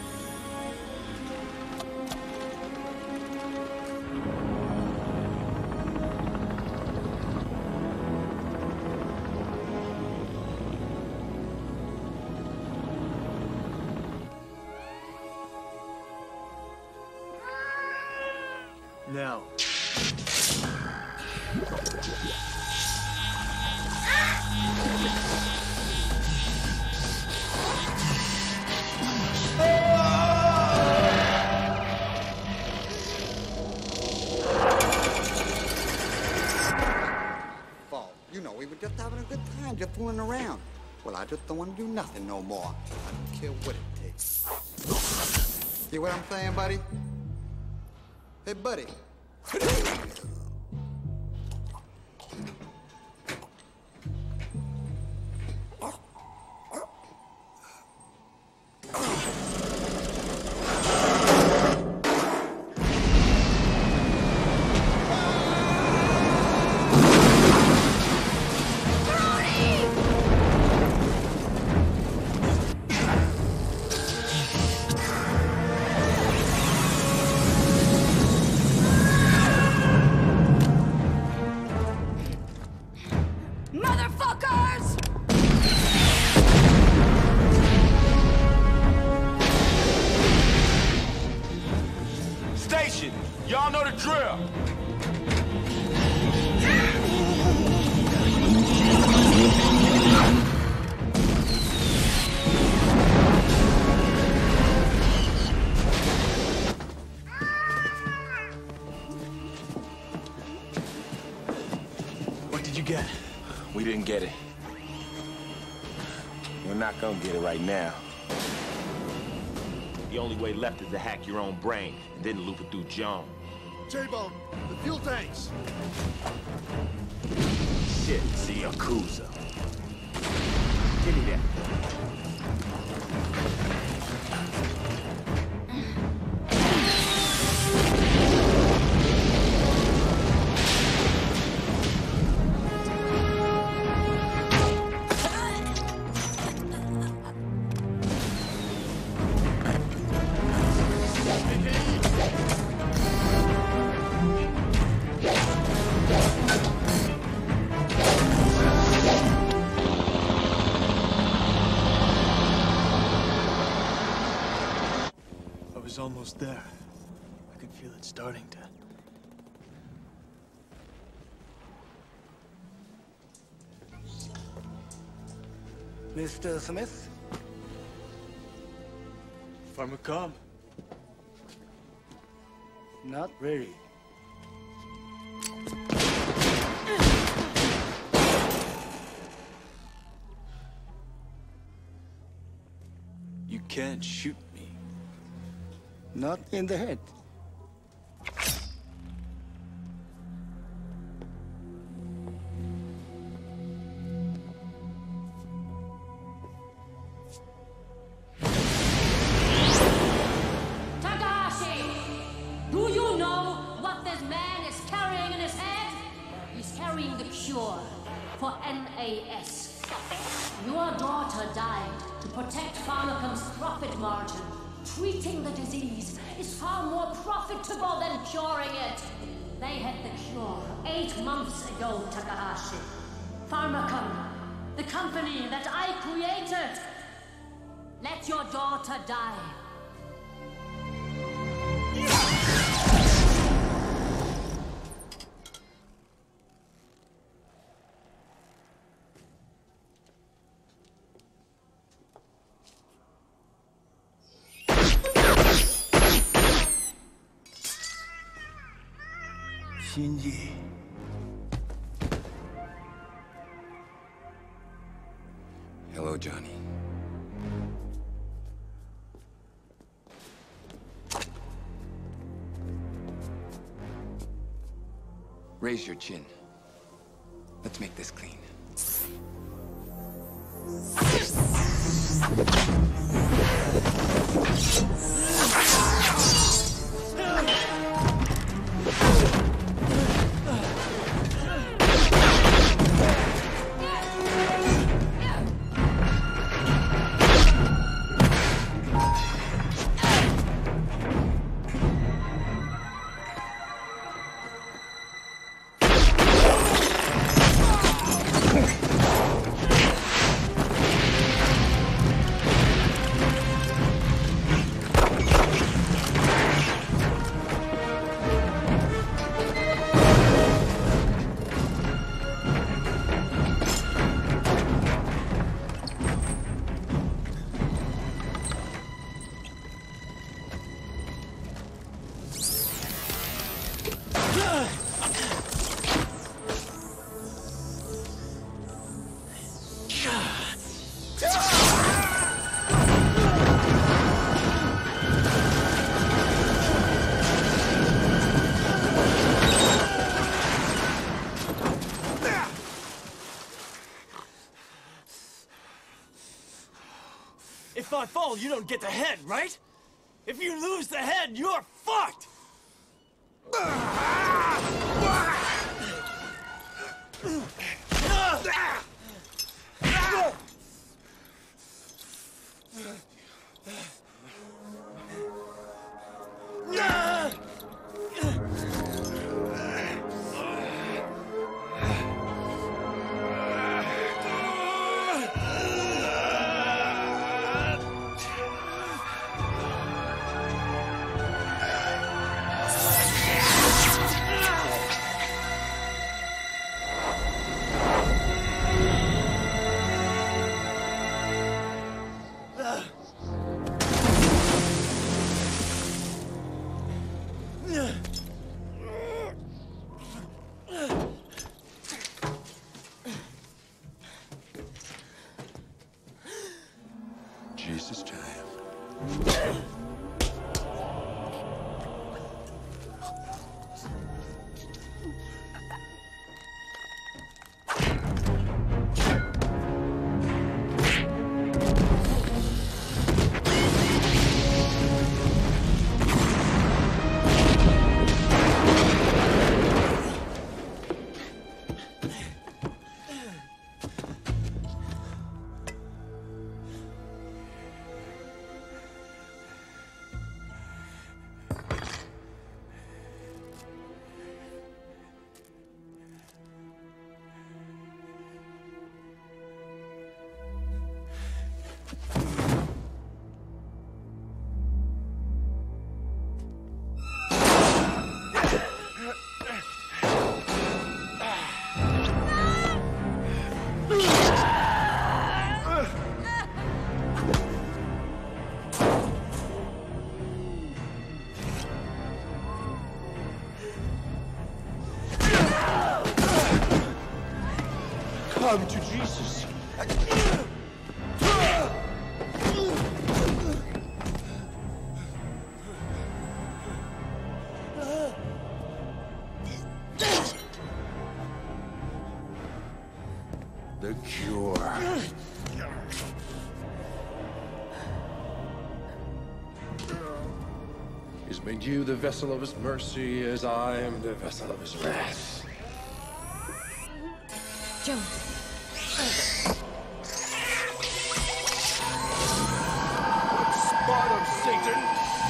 Now. Fall, you know, we were just having a good time, just fooling around. Well, I just don't want to do nothing no more. I don't care what it takes. See what I'm saying, buddy? Hey, buddy. Motherfuckers! Station, y'all know the drill. What did you get? We didn't get it. We're not gonna get it right now. The only way left is to hack your own brain and then loop it through John. J-Bone, the fuel tanks. Shit, it's the Yakuza. Give me that. I was almost there. I could feel it starting to. Mr. Smith? Pharmacom. Not ready. You can't shoot me. Not in the head. Takahashi! Do you know what this man is carrying in his head? He's carrying the cure for NAS. Your daughter died to protect Pharmacom's profit margin. Treating the disease is far more profitable than curing it. They had the cure 8 months ago, Takahashi. Pharmacom, the company that I created. Let your daughter die. Shinji. Hello, Johnny. Raise your chin. Let's make this clean. If I fall, you don't get the head, right? If you lose the head, you're fucked! Jesus time. Come to Jesus. The cure. He's made you the vessel of his mercy as I am the vessel of his wrath. Jones. Sparta, Satan!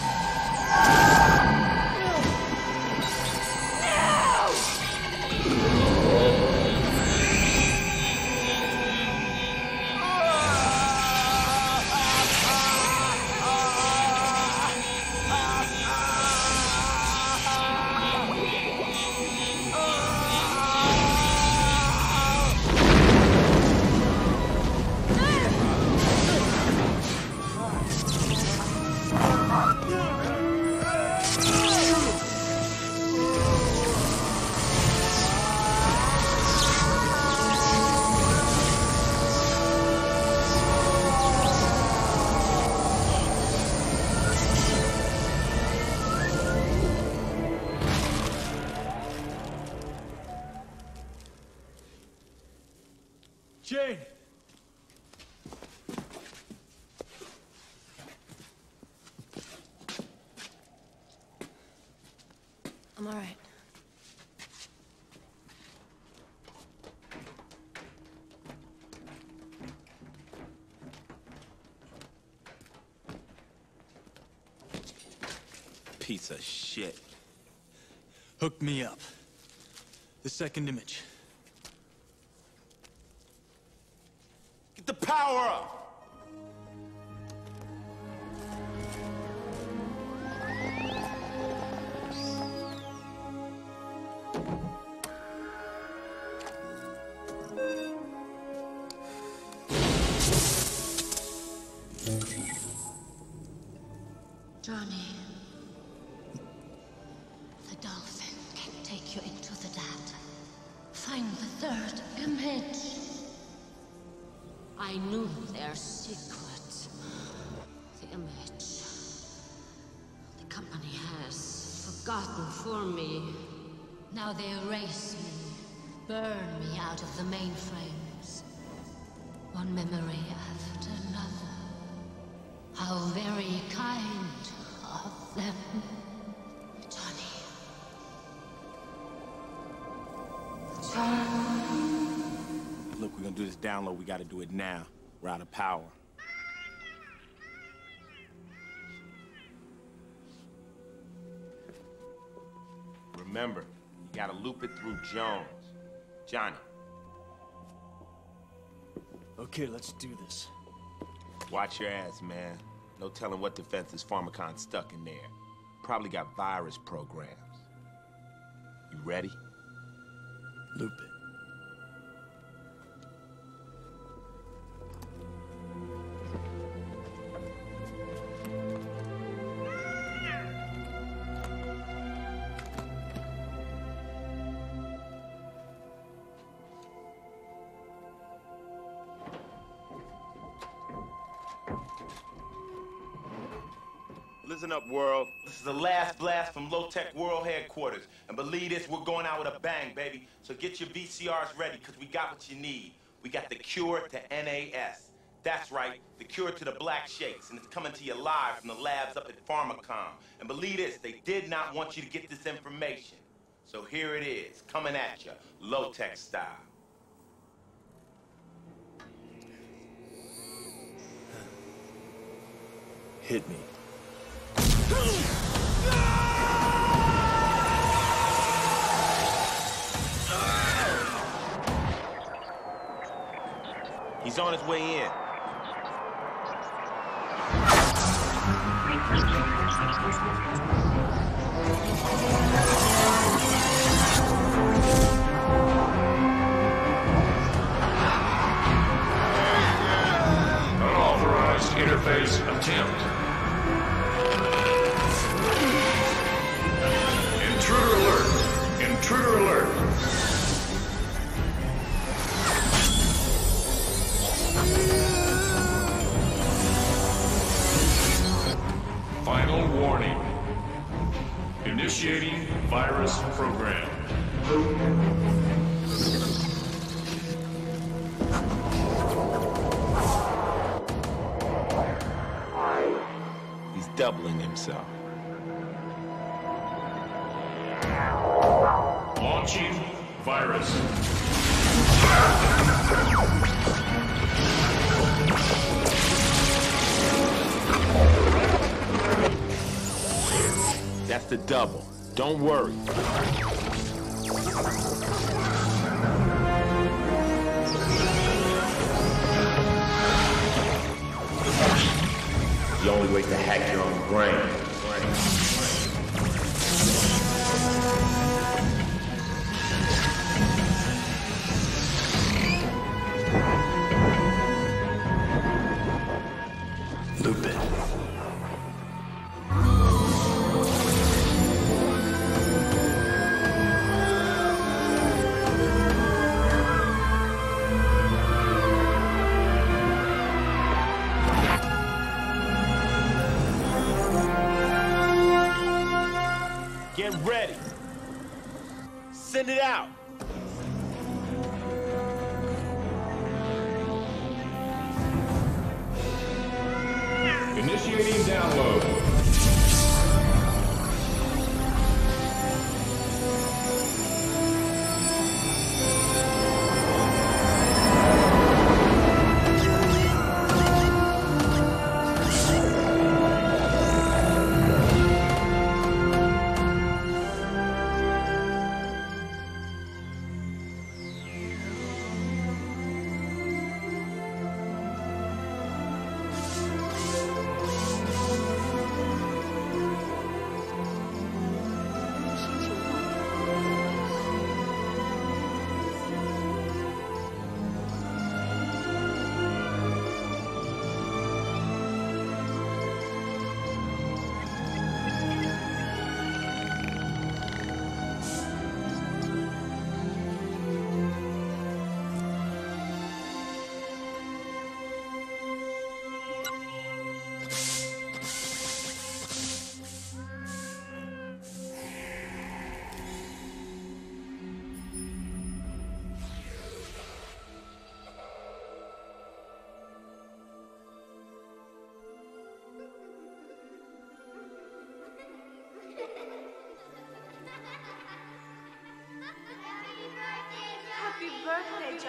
Jane! I'm all right. Piece of shit. Hook me up. The second image. Get the power up! Johnny. The dolphin can take I knew their secret. The image. The company has forgotten for me. Now they erase me, burn me out of the mainframes. One memory after another. How very kind of them. Look, we're gonna do this download. We gotta do it now. We're out of power. Remember, you gotta loop it through Jones. Johnny. Okay, let's do this. Watch your ass, man. No telling what defenses Pharmacon stuck in there. Probably got virus programs. You ready? Loop it. Listen up, world. This is the last blast from Low-Tech World Headquarters. And believe this, we're going out with a bang, baby. So get your VCRs ready, because we got what you need. We got the cure to NAS. That's right, the cure to the black shakes. And it's coming to you live from the labs up at Pharmacom. And believe this, they did not want you to get this information. So here it is, coming at you, Low-Tech style. Hit me. He's on his way in. Unauthorized interface attempt. Intruder alert! Intruder alert! Final warning. Initiating virus program. He's doubling himself. Launching virus. That's the double. Don't worry. The only way to hack your own brain. Loop it. Get ready. Send it out. Initiating download.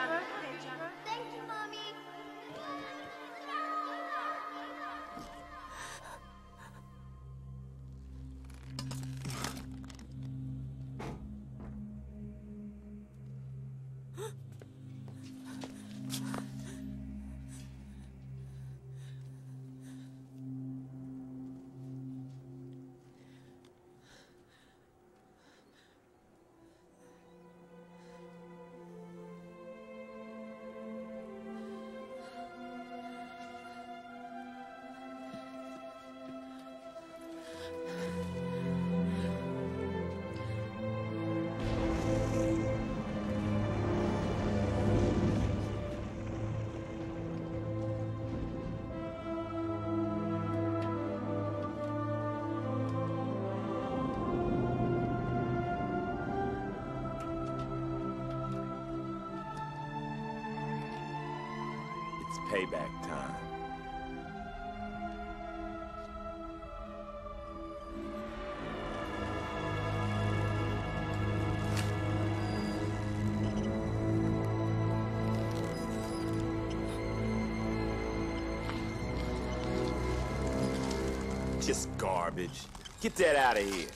Thank you, Mommy. It's payback time. Just garbage. Get that out of here.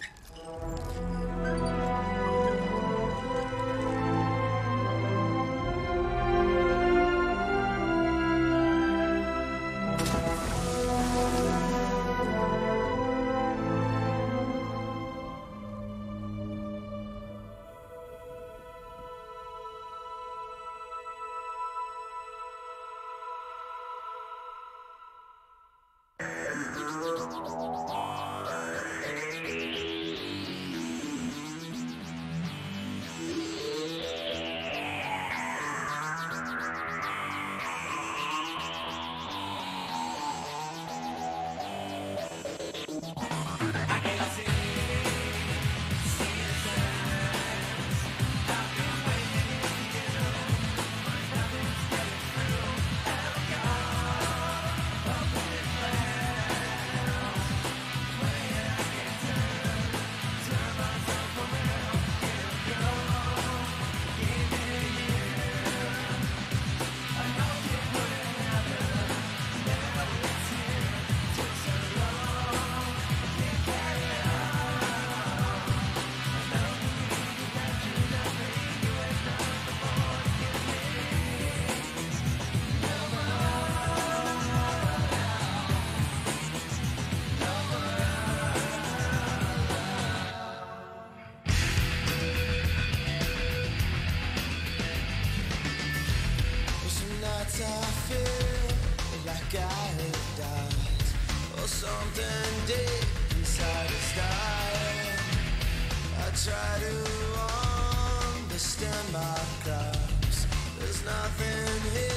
I feel like I have died, or something deep inside is dying. I try to understand my clouds. There's nothing here.